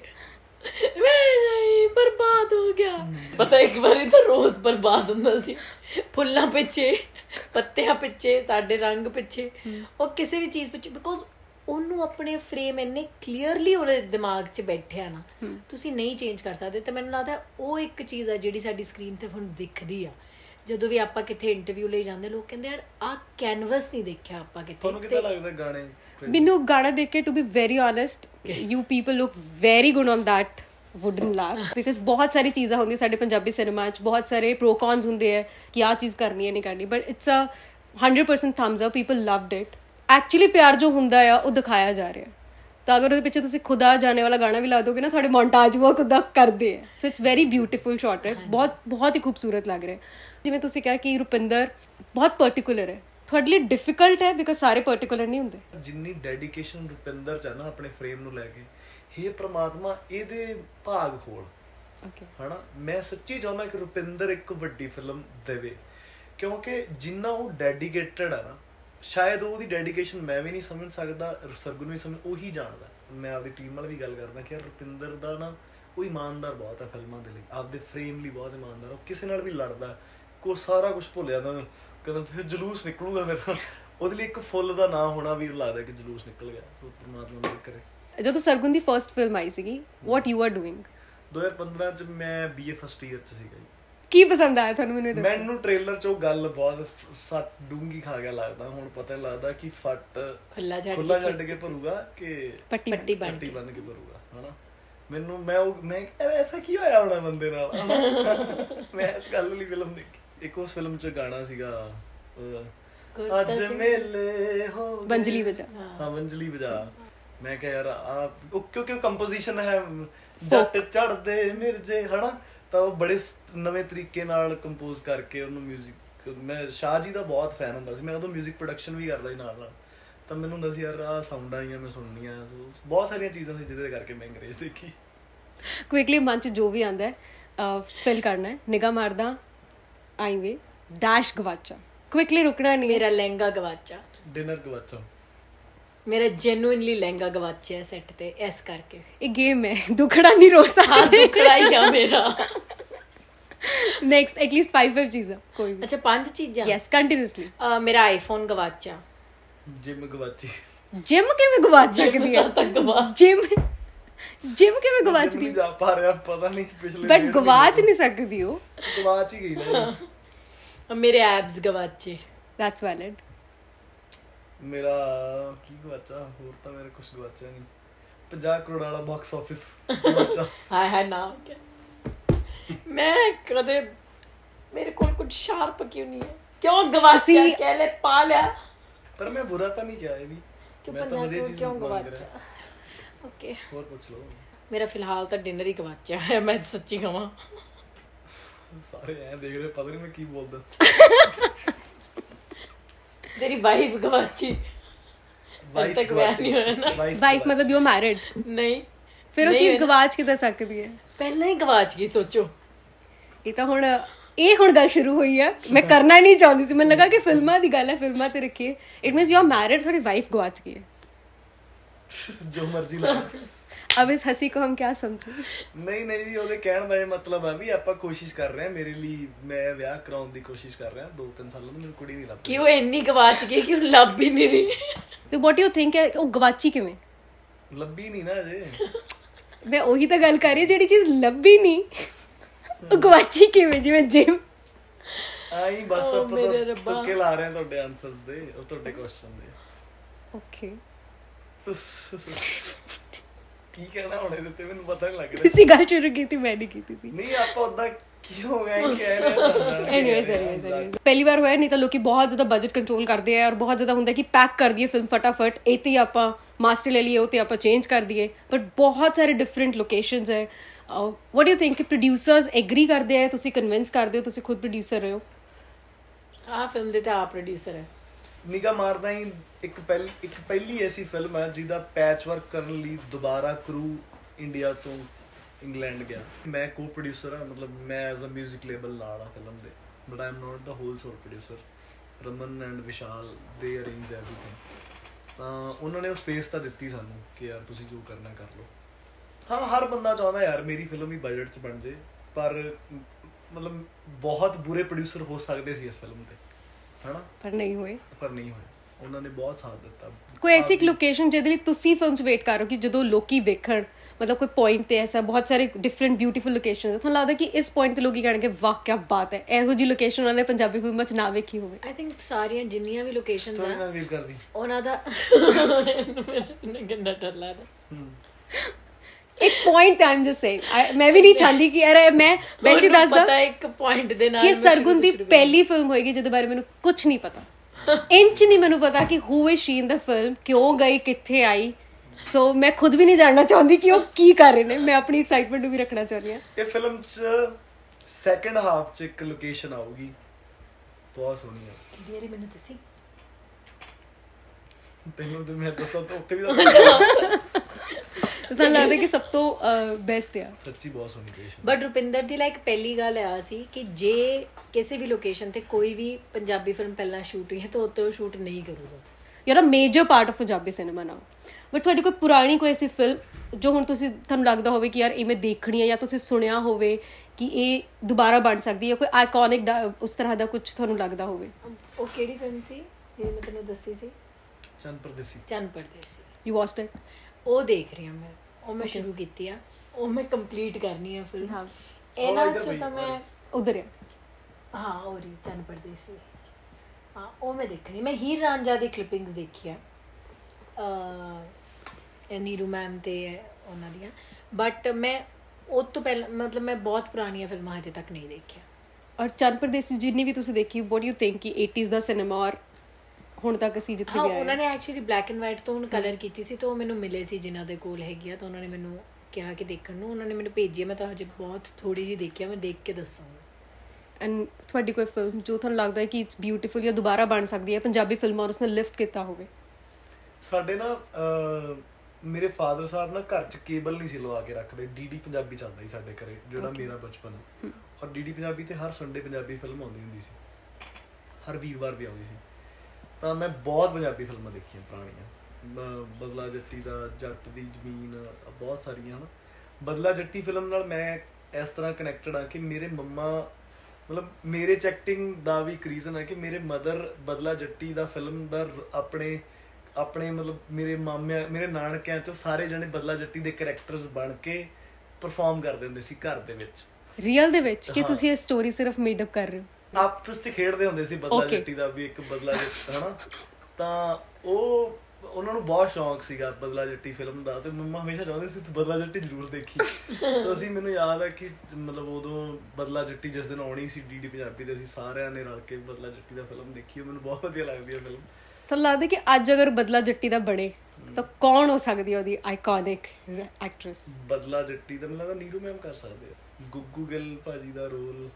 ਮੈਂ ਨਹੀਂ ਬਰਬਾਦ ਹੋ ਗਿਆ। ਪਤਾ ਇੱਕ ਵਾਰੀ ਤਾਂ ਰੋਜ਼ ਬਰਬਾਦ ਹੁੰਦਾ ਸੀ, ਫੁੱਲਾਂ ਪਿੱਛੇ, ਪੱਤਿਆਂ ਪਿੱਛੇ, ਸਾਡੇ ਰੰਗ ਪਿੱਛੇ, ਉਹ ਕਿਸੇ ਵੀ ਚੀਜ਼ ਪਿੱਛੇ, ਬਿਕੋਜ਼ ਉਹਨੂੰ ਆਪਣੇ ਫਰੇਮ ਇੰਨੇ ਕਲੀਅਰਲੀ ਉਹਦੇ ਦਿਮਾਗ 'ਚ ਬੈਠਿਆ ਨਾ, ਤੁਸੀਂ ਨਹੀਂ ਚੇਂਜ ਕਰ ਸਕਦੇ। ਤੇ ਮੈਨੂੰ ਲੱਗਦਾ ਉਹ ਇੱਕ ਚੀਜ਼ ਆ ਜਿਹੜੀ ਸਾਡੀ ਸਕਰੀਨ ਤੇ ਹੁਣ ਦਿਖਦੀ ਆ। ਜਦੋਂ ਵੀ ਆਪਾਂ ਕਿਤੇ ਇੰਟਰਵਿਊ ਲਈ ਜਾਂਦੇ, ਲੋਕ ਕਹਿੰਦੇ ਯਾਰ ਆਹ ਕੈਨਵਸ ਨਹੀਂ ਦੇਖਿਆ ਆਪਾਂ ਕਿਤੇ। ਤੁਹਾਨੂੰ ਕਿੱਦਾਂ ਲੱਗਦਾ ਗਾਣੇ? ਮੈਨੂੰ ਗਾਣਾ ਦੇਖ ਕੇ, to be very honest, you people look very good on that wooden lab, because ਬਹੁਤ ਸਾਰੀ ਚੀਜ਼ਾਂ ਹੁੰਦੀਆਂ ਸਾਡੇ ਪੰਜਾਬੀ ਸਿਨੇਮਾ 'ਚ, ਬਹੁਤ ਸਾਰੇ ਪ੍ਰੋ ਕੌਨਸ ਹੁੰਦੇ ਹੈ ਕਿ ਆਹ ਚੀਜ਼ ਕਰਨੀ ਹੈ ਨਹੀਂ ਕਰਨੀ, but it's a hundred percent thumbs up, people loved it. Actually ਪਿਆਰ ਜੋ ਹੁੰਦਾ ਆ ਉਹ ਦਿਖਾਇਆ ਜਾ ਰਿਹਾ, ਤਾਂ ਅਗਰ ਉਹਦੇ ਪਿੱਛੇ ਤੁਸੀਂ ਖੁਦਾ ਜਾਣੇ ਵਾਲਾ ਗਾਣਾ ਵੀ ਲਾ ਦੋਗੇ ਨਾ, ਤੁਹਾਡੇ ਮੌਂਟਾਜ ਵਰਕ ਉਹਦਾ ਕਰਦੇ ਹੈ। So it's very beautiful shot ਹੈ, ਬਹੁਤ ਬਹੁਤ ਹੀ ਖੂਬਸੂਰਤ ਲੱਗ ਰਿਹਾ। ਜਿਵੇਂ ਤੁਸੀਂ ਕਿਹਾ ਕਿ ਰੁਪਿੰਦਰ ਬਹੁਤ ਪਰਟੀਕੂਲਰ ਹੈ, ਤੁਹਾਡੇ ਲਈ ਡਿਫਿਕਲਟ ਹੈ ਬਿਕਾਜ਼ ਸਾਰੇ ਪਰਟੀਕੂਲਰ ਨਹੀਂ ਹੁੰਦੇ। ਜਿੰਨੀ ਡੈਡੀਕੇਸ਼ਨ ਰੁਪਿੰਦਰ 'ਚ ਹੈ ਨਾ ਆਪਣੇ ਫਰੇਮ ਨੂੰ ਲੈ ਕੇ, ਹੇ ਪ੍ਰਮਾਤਮਾ ਇਹਦੇ ਭਾਗ ਖੋਲ, ਹਨਾ ਮੈਂ ਸੱਚੀ ਚਾਹੁੰਦਾ ਕਿ ਰੁਪਿੰਦਰ ਇੱਕ ਵੱਡੀ ਫਿਲਮ ਦੇਵੇ ਕਿਉਂਕਿ ਜਿੰਨਾ ਉਹ ਡੈਡੀਕੇਟਡ ਆ ਨਾ ਸ਼ਾਇਦ ਉਹਦੀ ਡੈਡੀਕੇਸ਼ਨ ਮੈਂ ਵੀ ਨਹੀਂ ਸਮਝ ਸਕਦਾ ਸਰਗੁਣ ਵੀ ਸਮਝ ਉਹੀ ਜਾਣਦਾ ਮੈਂ ਆਪਦੀ ਟੀਮ ਨਾਲ ਵੀ ਗੱਲ ਕਰਦਾ ਕਿ ਯਾਰ ਰੁਪਿੰਦਰ ਦਾ ਨਾ ਉਹ ਇਮਾਨਦਾਰ ਬਹੁਤ ਹੈ ਫਿਲਮਾਂ ਦੇ ਲਈ ਆਪਦੇ ਫਰੇਮ ਲਈ ਬਹੁਤ ਇਮਾਨਦਾਰ ਉਹ ਕਿਸੇ ਨਾਲ ਵੀ ਲੜਦਾ ਕੋ ਸਾਰਾ ਕੁਝ ਭੁੱਲ ਜਾਂਦਾ ਕਹਿੰਦਾ ਫਿਰ ਜਲੂਸ ਨਿਕਲੂਗਾ ਮੇਰਾ ਉਹਦੇ ਲਈ ਇੱਕ ਫੁੱਲ ਦਾ ਨਾਂ ਹੋਣਾ ਵੀ ਲੱਗਦਾ ਕਿ ਜਲੂਸ ਨਿਕਲ ਗਿਆ ਸੋ ਪਰਮਾਤਮਾ ਮਿਹਰ ਕਰੇ ਜਦੋਂ ਸਰਗੁਣ ਦੀ ਫਰਸਟ ਫਿਲਮ ਆਈ ਸੀਗੀ ਵਾਟ ਯੂ ਆਰ ਡੂਇੰਗ ਦੋ ਹਜ਼ਾਰ ਪੰਦਰਾਂ ਚ ਮੈਂ ਬੀਏ ਫਸਟ ਈਅਰ ਚ ਸੀਗਾ ਜੀ ਕੀ ਪਸੰਦ ਆਇਆ ਤੁਹਾਨੂੰ ਮੈਨੂੰ ਦੱਸੋ ਮੈਨੂੰ ਟ੍ਰੇਲਰ ਚ ਉਹ ਗੱਲ ਬਹੁਤ ਸੱਟ ਡੂੰਗੀ ਖਾ ਗਿਆ ਲੱਗਦਾ ਹੁਣ ਪਤਾ ਨਹੀਂ ਲੱਗਦਾ ਕਿ ਫੱਟ ਖੁੱਲਾ ਛੱਡ ਖੁੱਲਾ ਛੱਡ ਕੇ ਭਰੂਗਾ ਕਿ ਪੱਟੀ ਪੱਟੀ ਬਣ ਪੱਟੀ ਬੰਨ ਕੇ ਭਰੂਗਾ ਹਨਾ ਮੈਨੂੰ ਮੈਂ ਉਹ ਮੈਂ ਐਸਾ ਕੀ ਹੋਇਆ ਹੋਣਾ ਬੰਦੇ ਨਾਲ ਮੈਂ ਇਸ ਗੱਲ ਲਈ ਫਿਲਮ ਦੇਖੀ ਇੱਕ ਉਸ ਫਿਲਮ ਚ ਗਾਣਾ ਸੀਗਾ ਅੱਜ ਮੇਲੇ ਹੋ ਬੰਜਲੀ ਵਜਾ ਹਾਂ ਬੰਜਲੀ ਵਜਾ ਮੈਂ ਕਿਹਾ ਯਾਰ ਆ ਕਿਉਂਕਿ ਉਹ ਕੰਪੋਜੀਸ਼ਨ ਹੈ ਜੱਟ ਚੜਦੇ ਮਿਰਜੇ ਹਨਾ ਤਾਂ ਉਹ ਬੜੇ ਨਵੇਂ ਤਰੀਕੇ ਨਾਲ ਕੰਪੋਜ਼ ਕਰਕੇ ਉਹਨੂੰ ਮਿਊਜ਼ਿਕ ਮੈਂ ਸ਼ਾਹ ਜੀ ਦਾ ਬਹੁਤ ਫੈਨ ਹੁੰਦਾ ਸੀ ਮੈਂ ਉਦੋਂ ਮਿਊਜ਼ਿਕ ਪ੍ਰੋਡਕਸ਼ਨ ਵੀ ਕਰਦਾ ਸੀ ਨਾਲ ਨਾਲ ਤਾਂ ਮੈਨੂੰ ਹੁੰਦਾ ਸੀ ਯਾਰ ਆਹ ਸਾਊਂਡਾਂ ਆਈਆਂ ਮੈਂ ਸੁਣਨੀਆਂ ਬਹੁਤ ਸਾਰੀਆਂ ਚੀਜ਼ਾਂ ਸੀ ਜਿਹਦੇ ਕਰਕੇ ਮੈਂ ਅੰਗਰੇਜ਼ ਦੇਖੀ ਕੁਇਕਲੀ ਮਨ 'ਚ ਜੋ ਵੀ ਆਉਂਦਾ ਹੈ ਫਿਲ ਕਰਨਾ ਹੈ ਨਿਗਾਹ ਮਾਰਦਾ ਆਈ ਵੇ ਡੈਸ਼ ਗਵਾਚਾ ਕੁਇਕਲੀ ਰੁਕਣਾ ਨਹੀਂ ਮੇਰਾ ਲਹਿੰਗਾ ਗਵਾਚਾ ਡਿਨਰ ਗਵਾਚਾ ਮੇਰਾ ਜੈਨੂਇਨਲੀ ਲਹਿੰਗਾ ਗਵਾਚਿਆ ਸੈੱਟ ਤੇ ਇਸ ਕਰਕੇ ਇਹ ਗੇਮ ਹੈ ਦੁਖੜਾ ਨਹੀਂ ਰੋ ਸਕਦਾ ਦੁਖੜਾ ਹੀ ਆ ਮੇਰਾ ਨੈਕਸਟ ਐਟਲੀਸਟ five five ਚੀਜ਼ਾਂ ਕੋਈ ਵੀ ਅੱਛਾ ਪੰਜ ਚੀਜ਼ਾਂ ਯੈਸ ਕੰਟੀਨਿਊਸਲੀ ਮੇਰਾ ਆਈਫੋਨ ਗਵਾਚਾ ਜਿਮ ਗਵਾਚੀ ਜਿਮ ਕਿਵੇਂ ਗਵਾਚ ਸਕਦੀ ਹੈ ਜਿਮ ਜਿਮ ਕਿਵੇਂ ਗਵਾਚਦੀ ਨਹੀਂ ਜਾ ਪਾ ਰਿਹਾ ਪਤਾ ਨਹੀਂ ਪਿਛਲੇ ਬਟ ਗਵਾਚ ਨਹੀਂ ਸਕਦੀ ਉਹ ਗਵਾਚ ਹੀ ਗਈ ਨਾ ਮੇਰੇ ਐਬਸ ਗਵਾਚੇ ਦੈਟਸ ਵੈਲਿਡ ਮੇਰਾ ਕੀ ਗਵਾਚਾ ਹੋਰ ਤਾਂ ਮੇਰੇ ਕੁਝ ਗਵਾਚਿਆ ਨਹੀਂ ਪੰਜਾਹ ਕਰੋੜ ਵਾਲਾ ਬਾਕਸ ਆਫਿਸ ਗਵਾਚਾ ਹਾਏ ਹਾਏ ਨਾ ਮੈਂ ਕਦੇ ਮੇਰੇ ਕੋਲ ਕੁਝ ਸ਼ਾਰਪ ਕਿਉਂ ਨਹੀਂ ਹੈ ਕਿਉਂ ਗਵਾਚਿਆ ਕਹਿ ਲੈ ਪਾ ਲਿਆ ਪਰ ਮੈਂ ਬੁਰਾ ਤਾਂ ਨਹੀਂ ਕਿਹਾ ਇਹ ਵੀ ਮੈਂ ਤਾਂ ਵਧੀਆ ਚੀਜ਼ ਕਿਉਂ ਗਵਾਚਿਆ ਓਕੇ ਹੋਰ ਪੁੱਛ ਲਓ ਮੇਰਾ ਫਿਲਹਾਲ ਤਾਂ ਡਿਨਰ ਹੀ ਗਵਾਚਿਆ ਹੈ ਮੈਂ ਸੱਚੀ ਕਹਾਂ ਸਾਰੇ ਐ ਦੇਖ ਰਹੇ ਪਤਾ ਨਹੀਂ ਮੈਂ ਕੀ ਬੋਲਦਾ ਤੇਰੀ ਵਾਈਫ ਗਵਾਚੀ ਵਾਈਫ ਤੱਕ ਵਿਆਹ ਨਹੀਂ ਹੋਇਆ ਨਾ ਵਾਈਫ ਮਤਲਬ ਯੂ ਮੈਰਿਡ ਨਹੀਂ ਫਿਰ ਉਹ ਚੀਜ਼ ਗਵਾਚ ਕਿੱਦਾਂ ਸਕਦੀ ਹੈ ਪਹਿਲਾਂ ਹੀ ਗਵਾਚ ਗਈ ਸੋਚੋ ਇਹ ਤਾਂ ਹੁਣ ਇਹ ਹੁਣ ਗੱਲ ਸ਼ੁਰੂ ਹੋਈ ਆ ਮੈਂ ਕਰਨਾ ਨਹੀਂ ਚਾਹੁੰਦੀ ਸੀ ਮੈਨੂੰ ਲੱਗਾ ਕਿ ਫਿਲਮਾਂ ਦੀ ਗੱਲ ਹੈ ਫਿਲਮਾਂ ਤੇ ਰੱਖੀਏ it means you are married ਤੁਹਾਡੀ ਵਾਈਫ ਗਵਾਚ ਗਈ ਹੈ ਜੋ ਮਰਜ਼ੀ ਲਾ अब इस हंसी को हम क्या समझे ਨਹੀਂ ਨਹੀਂ ਜੀ ਉਹਦੇ ਕਹਿਣ ਦਾ ਇਹ ਮਤਲਬ ਆ ਵੀ ਆਪਾਂ ਕੋਸ਼ਿਸ਼ ਕਰ ਰਹੇ ਹਾਂ ਮੇਰੇ ਲਈ ਮੈਂ ਵਿਆਹ ਕਰਾਉਣ ਦੀ ਕੋਸ਼ਿਸ਼ ਕਰ ਰਿਹਾ ਦੋ ਤਿੰਨ ਸਾਲਾਂ ਤੋਂ ਮੈਨੂੰ ਕੁੜੀ ਨਹੀਂ ਲੱਭਦੀ ਕਿ ਉਹ ਇੰਨੀ ਗਵਾਚ ਗਈ ਕਿ ਉਹ ਲੱਭ ਹੀ ਨਹੀਂ ਰਹੀ ਤੇ ਵਾਟ ਯੂ ਥਿੰਕ ਹੈ ਉਹ ਗਵਾਚੀ ਕਿਵੇਂ ਲੱਭੀ ਨਹੀਂ ਨਾ ਅਜੇ ਮੈਂ ਉਹੀ ਤਾਂ ਗੱਲ ਕਰ ਰਹੀ ਜਿਹੜੀ ਚੀਜ਼ ਲੱਭੀ ਨਹੀਂ ਉਹ ਗਵਾਚੀ ਕਿਵੇਂ ਜਿਵੇਂ ਜਿਮ ਆਈ ਬਸ ਆਪਾਂ ਤੁੱਕੇ ਲਾ ਰਹੇ ਹਾਂ ਤੁਹਾਡੇ ਆਨਸਰਸ ਦੇ ਉਹ ਤੁਹਾਡੇ ਕੁਐਸਚਨ ਦੇ ਓਕੇ ਕੀ ਕਹਿਣਾ ਹੁਣ ਇਹਦੇ ਤੇ ਮੈਨੂੰ ਪਤਾ ਨਹੀਂ ਲੱਗ ਰਿਹਾ ਇਸੇ ਗੱਲ ਸ਼ੁਰੂ ਕੀਤੀ ਮੈਂ ਨਹੀਂ ਕੀਤੀ ਸੀ ਨਹੀਂ ਆਪਾਂ ਉਦਾਂ ਕੀ ਹੋ ਗਿਆ ਇਹ ਕਹਿ ਰਹੇ ਐਨੀਵੇਜ਼ ਐਨੀਵੇਜ਼ ਐਨੀਵੇਜ਼ ਪਹਿਲੀ ਵਾਰ ਹੋਇਆ ਨਹੀਂ ਤਾਂ ਲੋਕੀ ਬਹੁਤ ਜ਼ਿਆਦਾ ਬਜਟ ਕੰਟਰੋਲ ਕਰਦੇ ਆ ਔਰ ਬਹੁਤ ਜ਼ਿਆਦਾ ਹੁੰਦਾ ਕਿ ਪੈਕ ਕਰ ਦਈਏ ਫਿਲਮ ਫਟਾਫਟ ਇਹ ਤੇ ਆਪਾਂ ਮਾਸਟਰ ਲੈ ਲਈਏ ਉਹ ਤੇ ਆਪਾਂ ਚੇਂਜ ਕਰ ਦਈਏ ਬਟ ਬਹੁਤ ਸਾਰੇ ਡਿਫਰੈਂਟ ਲੋਕੇਸ਼ਨਸ ਹੈ ਵਾਟ ਡੂ ਯੂ ਥਿੰਕ ਕਿ ਪ੍ਰੋਡਿਊਸਰਸ ਐਗਰੀ ਕਰਦੇ ਆ ਤੁਸੀਂ ਕਨਵਿੰਸ ਕਰਦੇ ਹੋ ਤੁਸੀਂ ਖੁਦ ਪ੍ਰੋਡਿਊਸਰ ਰਹੇ ਹੋ ਆਹ ਫਿਲਮ ਦੇ ਤਾਂ ਆਪ ਪ੍ਰੋਡਿਊਸਰ ਹੈ ਨਿਗਾਹ ਮਾਰਦਾ ਹੀ ਇੱਕ ਪਹਿਲੀ ਇੱਕ ਪਹਿਲੀ ਐਸੀ ਫਿਲਮ ਹੈ ਜਿਹਦਾ ਪੈਚ ਵਰਕ ਕਰਨ ਲਈ ਦੁਬਾਰਾ ਕਰੂ ਇੰਡੀਆ ਤੋਂ ਇੰਗਲੈਂਡ ਗਿਆ ਮੈਂ ਕੋ ਪ੍ਰੋਡਿਊਸਰ ਹਾਂ ਮਤਲਬ ਮੈਂ ਐਜ਼ ਅ ਮਿਊਜ਼ਿਕ ਲੇਬਲ ਨਾਲ ਆ ਫਿਲਮ ਦੇ but I am not the whole sole producer Raman and Vishal ਦੇ ਅਰੇਂਜ ਐਵਰੀਥਿੰਗ ਤਾਂ ਉਹਨਾਂ ਨੇ ਉਹ ਸਪੇਸ ਤਾਂ ਦਿੱਤੀ ਸਾਨੂੰ ਕਿ ਯਾਰ ਤੁਸੀਂ ਜੋ ਕਰਨਾ ਕਰ ਲਓ ਹਾਂ ਹਰ ਬੰਦਾ ਚਾਹੁੰਦਾ ਯਾਰ ਮੇਰੀ ਫਿਲਮ ਵੀ ਬਜਟ 'ਚ ਬਣ ਜੇ ਪਰ ਮਤਲਬ ਬਹੁਤ ਬੁਰੇ ਪ੍ਰੋਡਿਊਸਰ ਹੋ ਸਕਦੇ ਸੀ ਇਸ ਫਿਲਮ ਤੇ ਹਨਾ ਪਰ ਨਹੀਂ ਹੋਏ ਪਰ ਨਹੀਂ ਹੋਏ ਉਹਨਾਂ ਨੇ ਬਹੁਤ ਸਾਥ ਦਿੱਤਾ ਕੋਈ ਐਸੀ ਇੱਕ ਲੋਕੇਸ਼ਨ ਜਿਹਦੇ ਲਈ ਤੁਸੀਂ ਫਿਲਮ 'ਚ ਵੇਟ ਕਰ ਰਹੇ ਹੋ ਕਿ ਜਦੋਂ ਲੋਕੀ ਵੇਖਣ ਮਤਲਬ ਕੋਈ ਪੁਆਇੰਟ ਤੇ ਐਸਾ ਬਹੁਤ ਸਾਰੇ ਡਿਫਰੈਂਟ ਬਿਊਟੀਫੁਲ ਲੋਕੇਸ਼ਨ ਹੈ ਤੁਹਾਨੂੰ ਲੱਗਦਾ ਕਿ ਇਸ ਪੁਆਇੰਟ ਤੇ ਲੋਕੀ ਕਹਿਣਗੇ ਵਾਹ ਕੀ ਬਾਤ ਹੈ ਇਹੋ ਜਿਹੀ ਲੋਕੇਸ਼ਨ ਉਹਨਾਂ ਨੇ ਪੰਜਾਬੀ ਫਿਲਮਾਂ 'ਚ ਨਾ ਵੇਖੀ ਹੋਵੇ ਆਈ ਥਿੰਕ ਸਾਰੀਆਂ ਜਿੰਨੀਆਂ ਵੀ ਲੋਕੇਸ਼ਨਸ ਆ ਵੀਰ ਕਰਦੀ ਉਹਨਾਂ ਦਾ ਗੰਦਾ ਡਰ ਲੱਗਦਾ ਇੱਕ point I am just saying ਮੈਂ ਵੀ ਨਹੀਂ ਚਾਹੁੰਦੀ ਕਿ ਯਾਰ ਮੈਂ ਵੈਸੇ ਦੱਸਦਾ ਪਤਾ ਇੱਕ ਪੁਆਇੰਟ ਦੇ ਨਾਲ ਕਿ ਸਰਗੁਣ ਦੀ ਪਹਿਲੀ ਫਿਲਮ ਹੋਏਗੀ ਜਿਹਦੇ ਬਾਰੇ ਮੈਨੂੰ ਕੁਝ ਨਹੀਂ ਪਤਾ ਇੰਚ ਨਹੀਂ ਮੈਨੂੰ ਪਤਾ ਕਿ who is she in the film ਕਿਉਂ ਗਈ ਕਿੱਥੇ ਆਈ ਸੋ ਮੈਂ ਖੁਦ ਵੀ ਨਹੀਂ ਜਾਣਨਾ ਚਾਹੁੰਦੀ ਕਿ ਉਹ ਕੀ ਕਰ ਰਹੇ ਨੇ ਮੈਂ ਆਪਣੀ ਐਕਸਾਈਟਮੈਂਟ ਨੂੰ ਵੀ ਰੱਖਣਾ ਚਾਹੁੰਦੀ ਹਾਂ ਇਹ ਫਿਲਮ 'ਚ ਸੈਕੰਡ ਹਾਫ 'ਚ ਇੱਕ ਲੋਕੇਸ਼ਨ ਆਊਗੀ ਬਹੁਤ ਸੋਹਣੀ ਹੈ ਯਾਰ ਮੈਨੂੰ ਦੱਸੀ ਤੈਨੂੰ ਤੇ ਮੈਂ ਦੱਸਾਂ ਤਾਂ ਉੱਥੇ ਵੀ ਤੁਹਾਨੂੰ ਲੱਗਦਾ ਕਿ ਸਭ ਤੋਂ ਬੈਸਟ ਆ? ਸੱਚੀ ਬਹੁਤ ਸੋਹਣੀ ਪੇਸ਼। ਬਟ ਰੁਪਿੰਦਰ ਦੀ ਲਾਈਕ ਪਹਿਲੀ ਗੱਲ ਆ ਸੀ ਕਿ ਜੇ ਕਿਸੇ ਵੀ ਲੋਕੇਸ਼ਨ ਤੇ ਕੋਈ ਵੀ ਪੰਜਾਬੀ ਫਿਲਮ ਪਹਿਲਾਂ ਸ਼ੂਟ ਹੋਈ ਹੈ ਤਾਂ ਉੱਥੇ ਉਹ ਸ਼ੂਟ ਨਹੀਂ ਕਰੂਗਾ। ਯਾਰ a major part of Punjabi cinema now. But ਤੁਹਾਡੀ ਕੋਈ ਪੁਰਾਣੀ ਕੋਈ ਐਸੀ ਫਿਲਮ ਜੋ ਹੁਣ ਤੁਸੀਂ ਤੁਹਾਨੂੰ ਲੱਗਦਾ ਹੋਵੇ ਕਿ ਯਾਰ ਇਹ ਮੈਂ ਦੇਖਣੀ ਹੈ, ਜਾਂ ਤੁਸੀਂ ਸੁਣਿਆ ਹੋਵੇ ਕਿ ਇਹ ਦੁਬਾਰਾ ਬਣ ਸਕਦੀ ਹੈ, ਕੋਈ ਆਈਕੋਨਿਕ ਉਸ ਤਰ੍ਹਾਂ ਦਾ ਕੁਝ ਤੁਹਾਨੂੰ ਲੱਗਦਾ ਹੋਵੇ? ਉਹ ਕਿਹੜੀ ਫਿਲਮ ਸੀ ਜਿਹੜੀ ਮੈਂ ਤੈਨੂੰ ਦੱਸੀ ਸੀ? ਚੰਨ ਪਰਦੇਸੀ। ਚੰਨ ਪਰਦੇਸੀ। You watched it? ਉਹ ਦੇਖ ਰਹੀ ਹਾਂ ਮੈਂ, ਉਹ ਮੈਂ ਸ਼ੁਰੂ ਕੀਤੀ ਆ, ਉਹ ਮੈਂ ਕੰਪਲੀਟ ਕਰਨੀ ਆ ਫਿਲਮ। ਇਹਨਾਂ ਚੋਂ ਤਾਂ ਮੈਂ ਉਧਰ ਆ। ਹਾਂ ਉਹ ਰਹੀ ਚੰਨ ਪਰਦੇਸੀ। ਹਾਂ ਉਹ ਮੈਂ ਦੇਖਣੀ। ਮੈਂ ਹੀਰ ਰਾਂਝਾ ਦੀ ਕਲਿੱਪਿੰਗਸ ਦੇਖੀ ਆ ਨੀਰੂ ਮੈਮ ਤੇ ਉਹਨਾਂ ਦੀਆਂ, ਬਟ ਮੈਂ ਉਹ ਤੋਂ ਪਹਿਲਾਂ ਮਤਲਬ ਮੈਂ ਬਹੁਤ ਪੁਰਾਣੀਆਂ ਫਿਲਮਾਂ ਹਜੇ ਤੱਕ ਨਹੀਂ ਦੇਖੀਆਂ। ਔਰ ਚੰਨ ਪਰਦੇਸੀ ਜਿੰਨੀ ਵੀ ਤੁਸੀਂ ਦੇਖੀ, ਵਾਟ ਯੂ ਥਿੰਕ ਕਿ ਏਟੀਜ਼ ਦਾ ਸਿਨੇਮਾ ਔਰ ਹੁਣ ਤੱਕ ਅਸੀਂ ਜਿੱਥੇ ਗਏ? ਉਹਨਾਂ ਨੇ ਐਕਚੁਅਲੀ ਬਲੈਕ ਐਂਡ ਵਾਈਟ ਤੋਂ ਹੁਣ ਕਲਰ ਕੀਤੀ ਸੀ, ਤਾਂ ਉਹ ਮੈਨੂੰ ਮਿਲੇ ਸੀ ਜਿਨ੍ਹਾਂ ਦੇ ਕੋਲ ਹੈਗੀ ਆ, ਤਾਂ ਉਹਨਾਂ ਨੇ ਮੈਨੂੰ ਕਿਹਾ ਕਿ ਦੇਖਣ ਨੂੰ, ਉਹਨਾਂ ਨੇ ਮੈਨੂੰ ਭੇਜੀ। ਮੈਂ ਤਾਂ ਹਜੇ ਬਹੁਤ ਥੋੜੀ ਜਿਹੀ ਦੇਖੀ ਆ, ਮੈਂ ਦੇਖ ਕੇ ਦੱਸਾਂਗੀ। ਐਂਡ ਤੁਹਾਡੀ ਕੋਈ ਫਿਲਮ ਜੋ ਤੁਹਾਨੂੰ ਲੱਗਦਾ ਹੈ ਕਿ ਇਟਸ ਬਿਊਟੀਫੁਲ ਜਾਂ ਦੁਬਾਰਾ ਬਣ ਸਕਦੀ ਹੈ ਪੰਜਾਬੀ ਫਿਲਮਾਂ ਔਰ ਉਸਨੇ ਲਿਫਟ ਕੀਤਾ ਹੋਵੇ? ਸਾਡੇ ਨਾ ਮੇਰੇ ਫਾਦਰ ਸਾਹਿਬ ਨਾ ਘਰ 'ਚ ਕੇਬਲ ਨਹੀਂ ਸੀ ਲਵਾ ਕੇ ਰੱਖਦੇ, ਡੀਡੀ ਪੰਜਾਬੀ ਚੱਲਦਾ ਸੀ ਸਾਡੇ ਘਰੇ, ਜਿਹੜਾ ਮੇਰਾ ਬਚਪਨ ਹੈ। ਔਰ ਡੀਡੀ ਪੰਜਾਬੀ ਤੇ ਹਰ ਸੰਡੇ ਪੰਜਾਬੀ ਫਿਲਮ ਆਉਂਦੀ ਹੁੰਦੀ ਸੀ, ਹਰ ਵੀਰਵਾਰ ਵੀ ਆਉਂਦੀ ਸੀ। ਤਾਂ ਮੈਂ ਬਹੁਤ ਪੰਜਾਬੀ ਫਿਲਮਾਂ ਦੇਖੀਆਂ ਪੁਰਾਣੀਆਂ, ਬਦਲਾ ਜੱਟੀ ਦਾ, ਜੱਟ ਦੀ ਜ਼ਮੀਨ, ਬਹੁਤ ਸਾਰੀਆਂ ਹਨ। ਬਦਲਾ ਜੱਟੀ ਫਿਲਮ ਨਾਲ ਮੈਂ ਇਸ ਤਰ੍ਹਾਂ ਕਨੈਕਟਡ ਆ ਕਿ ਮੇਰੇ ਮੰਮਾ ਮਤਲਬ ਮੇਰੇ 'ਚ ਐਕਟਿੰਗ ਦਾ ਵੀ ਇੱਕ ਰੀਜ਼ਨ ਹੈ ਕਿ ਮੇਰੇ ਮਦਰ ਬਦਲਾ ਜੱਟੀ ਦਾ ਫਿਲਮ ਦਾ ਆਪਣੇ ਆਪਣੇ ਮਤਲਬ ਮੇਰੇ ਮਾਮਿਆਂ ਮੇਰੇ ਨਾਨਕਿਆਂ 'ਚੋਂ ਸਾਰੇ ਜਣੇ ਬਦਲਾ ਜੱਟੀ ਦੇ ਕਰੈਕਟਰਸ ਬਣ ਕੇ ਪਰਫਾਰਮ ਕਰਦੇ ਹੁੰਦੇ ਸੀ ਘਰ ਦੇ ਵਿੱਚ, ਰੀਅਲ ਦੇ ਵਿੱਚ, ਕਿ ਤੁਸੀਂ ਇਹ ਸਟੋਰੀ ਸਿਰਫ ਮੇਡ ਅਪ ਕਰ ਰਹੇ ਹੋ? ਆਪਸ 'ਚ ਖੇਡਦੇ ਹੁੰਦੇ ਸੀ ਬਦਲਾ ਜੱਟੀ ਦਾ ਵੀ, ਇੱਕ ਬਦਲਾ ਜੱਟ ਹਨਾ। ਤਾਂ ਉਹ ਉਹਨਾਂ ਨੂੰ ਬਹੁਤ ਸ਼ੌਂਕ ਸੀਗਾ ਬਦਲਾ ਜੱਟੀ ਫਿਲਮ ਦਾ, ਤੇ ਮੰਮਾ ਹਮੇਸ਼ਾ ਚਾਹੁੰਦੇ ਸੀ ਤੂੰ ਬਦਲਾ ਜੱਟੀ ਜ਼ਰੂਰ ਦੇਖੀ। ਤਾਂ ਅਸੀਂ, ਮੈਨੂੰ ਯਾਦ ਹੈ ਕਿ ਮਤਲਬ ਉਦੋਂ ਬਦਲਾ ਜੱਟੀ ਜਿਸ ਦਿਨ ਆਉਣੀ ਸੀ ਡੀ ਡੀ ਪੰਜਾਬੀ ਤੇ, ਅਸੀਂ ਸਾਰਿਆਂ ਨੇ ਰਲ ਕੇ ਬਦਲਾ ਜੱਟੀ ਦਾ ਫਿਲਮ ਦੇਖੀ। ਮੈਨੂੰ ਬਹੁਤ ਵਧੀਆ ਲੱਗਦੀ ਹੈ ਫਿਲਮ। ਤੁਹਾਨੂੰ ਲੱਗਦਾ ਕਿ ਅੱਜ ਅਗਰ ਬਦਲਾ ਜੱਟੀ ਦਾ ਬਣੇ ਤਾਂ ਕੌਣ ਹੋ ਸਕਦੀ ਹੈ ਉਹਦੀ ਆਈਕੋਨਿਕ ਐਕਟਰੈਸ? ਬਦਲਾ ਜੱਟੀ ਦਾ ਮੈਨੂੰ ਲੱਗਦਾ ਨੀਰੂ ਮੈਮ ਕਰ ਸਕਦੇ ਆ, ਗੁੱਗੂ ਗਿੱਲ ਭਾਜੀ ਦਾ role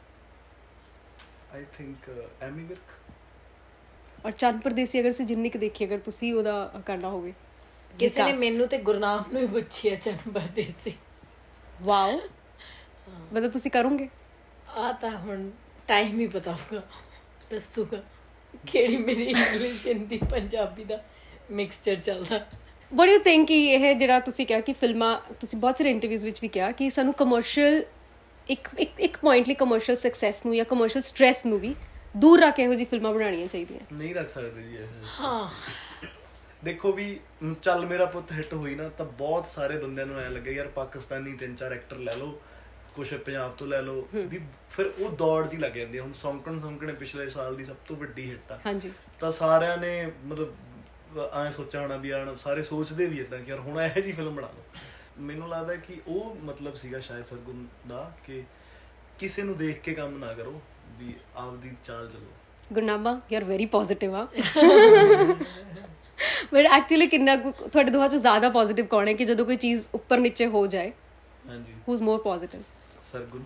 I think Ammy Virk. ਔਰ ਚੰਨ ਪਰਦੇਸੀ ਅਗਰ ਤੁਸੀਂ ਜਿੰਨੀ ਕੁ ਦੇਖੀ, ਅਗਰ ਤੁਸੀਂ ਉਹਦਾ ਕਰਨਾ ਹੋਵੇ? ਕਿਸੇ ਨੇ ਮੈਨੂੰ ਤੇ ਗੁਰਨਾਮ ਨੂੰ ਹੀ ਪੁੱਛਿਆ ਚੰਨ ਪਰਦੇਸੀ। ਵਾਓ, ਮਤਲਬ ਤੁਸੀਂ ਕਰੋਗੇ? ਆ ਤਾਂ ਹੁਣ ਟਾਈਮ ਹੀ ਪਤਾ ਹੋਊਗਾ, ਦੱਸੂਗਾ ਕਿਹੜੀ ਮੇਰੀ ਇੰਗਲਿਸ਼ ਹਿੰਦੀ ਪੰਜਾਬੀ ਦਾ ਮਿਕਸਚਰ ਚੱਲਦਾ। ਵਾਟ ਯੂ ਥਿੰਕ ਕਿ ਇਹ ਜਿਹੜਾ ਤੁਸੀਂ ਕਿਹਾ ਕਿ ਫਿਲਮਾਂ, ਤੁਸੀਂ ਬਹੁਤ ਸਾਰੇ ਇੰਟਰਵਿਊਜ਼ ਵਿੱਚ ਵੀ ਕਿਹਾ ਕਿ ਸਾਨੂੰ ਕਮਰਸ਼ੀਅਲ ਇੱਕ ਇੱਕ ਇੱਕ ਪੁਆਇੰਟ ਲਈ ਕਮਰਸ਼ੀਅਲ ਸਕਸੈਸ ਨੂੰ ਜਾਂ ਕਮਰਸ਼ੀਅਲ ਸਟ੍ਰੈਸ ਨੂੰ ਵੀ ਦੂਰ ਰੱਖ ਕੇ ਇਹੋ ਜਿਹੀ ਫਿਲਮਾਂ ਬਣਾਉਣੀਆਂ ਚਾਹੀਦੀਆਂ? ਨਹੀਂ ਰੱਖ ਸਕਦੇ ਜੀ ਇਹ। ਹਾਂ ਦੇਖੋ ਵੀ ਚੱਲ ਮੇਰਾ ਪੁੱਤ ਹਿੱਟ ਹੋਈ ਨਾ, ਤਾਂ ਬਹੁਤ ਸਾਰੇ ਬੰਦਿਆਂ ਨੂੰ ਐਂ ਲੱਗੇ ਯਾਰ ਪਾਕਿਸਤਾਨੀ ਤਿੰਨ ਚਾਰ ਐਕਟਰ ਲੈ ਲਓ, ਕੁਛ ਪੰਜਾਬ ਤੋਂ ਲੈ ਲਓ, ਵੀ ਫਿਰ ਉਹ ਦੌੜ ਦੀ ਲੱਗ ਜਾਂਦੀ ਹੈ। ਹੁਣ ਸੌਂਕਣ ਸੌਂਕਣੇ ਪਿਛਲੇ ਸਾਲ ਦੀ ਸਭ ਤੋਂ ਵੱਡੀ ਹਿੱਟ ਆ। ਹਾਂਜੀ। ਤਾਂ ਸਾਰਿਆਂ ਨੇ ਮਤਲਬ ਐਂ ਸੋਚਿਆ ਹੋਣਾ ਵੀ ਆਣ, ਸਾਰੇ ਸੋਚਦੇ ਵੀ ਇੱਦਾਂ ਕਿ ਯਾਰ ਹੁਣ ਇਹੋ ਜਿਹੀ ਫਿਲਮ ਬਣਾ ਲਓ। ਮੈਨੂੰ ਲੱਗਦਾ ਕਿ ਉਹ ਮਤਲਬ ਸੀਗਾ ਸ਼ਾਇਦ ਸਰਗੁਣ ਦਾ, ਕਿ ਕਿਸੇ ਨੂੰ ਦੇਖ ਕੇ ਕੰਮ ਨਾ ਕਰੋ, ਵੀ ਆਪਦੀ ਚਾਲ ਚੱਲੋ। ਗੁਰਨਾਮਾ, ਯੂ ਆਰ ਵੈਰੀ ਪੋਜ਼ਿਟਿਵ ਆ। ਬਟ ਐਕਚੁਅਲੀ ਕਿੰਨਾ ਤੁਹਾਡੇ ਦੋਹਾਂ ਚੋਂ ਜ਼ਿਆਦਾ ਪੋਜ਼ਿਟਿਵ ਕੌਣ ਹੈ ਕਿ ਜਦੋਂ ਕੋਈ ਚੀਜ਼ ਉੱਪਰ ਨੀਚੇ ਹੋ ਜਾਏ? ਹਾਂਜੀ, ਹੂ ਇਜ਼ ਮੋਰ ਪੋਜ਼ਿਟਿਵ? ਸਰਗੁਣ।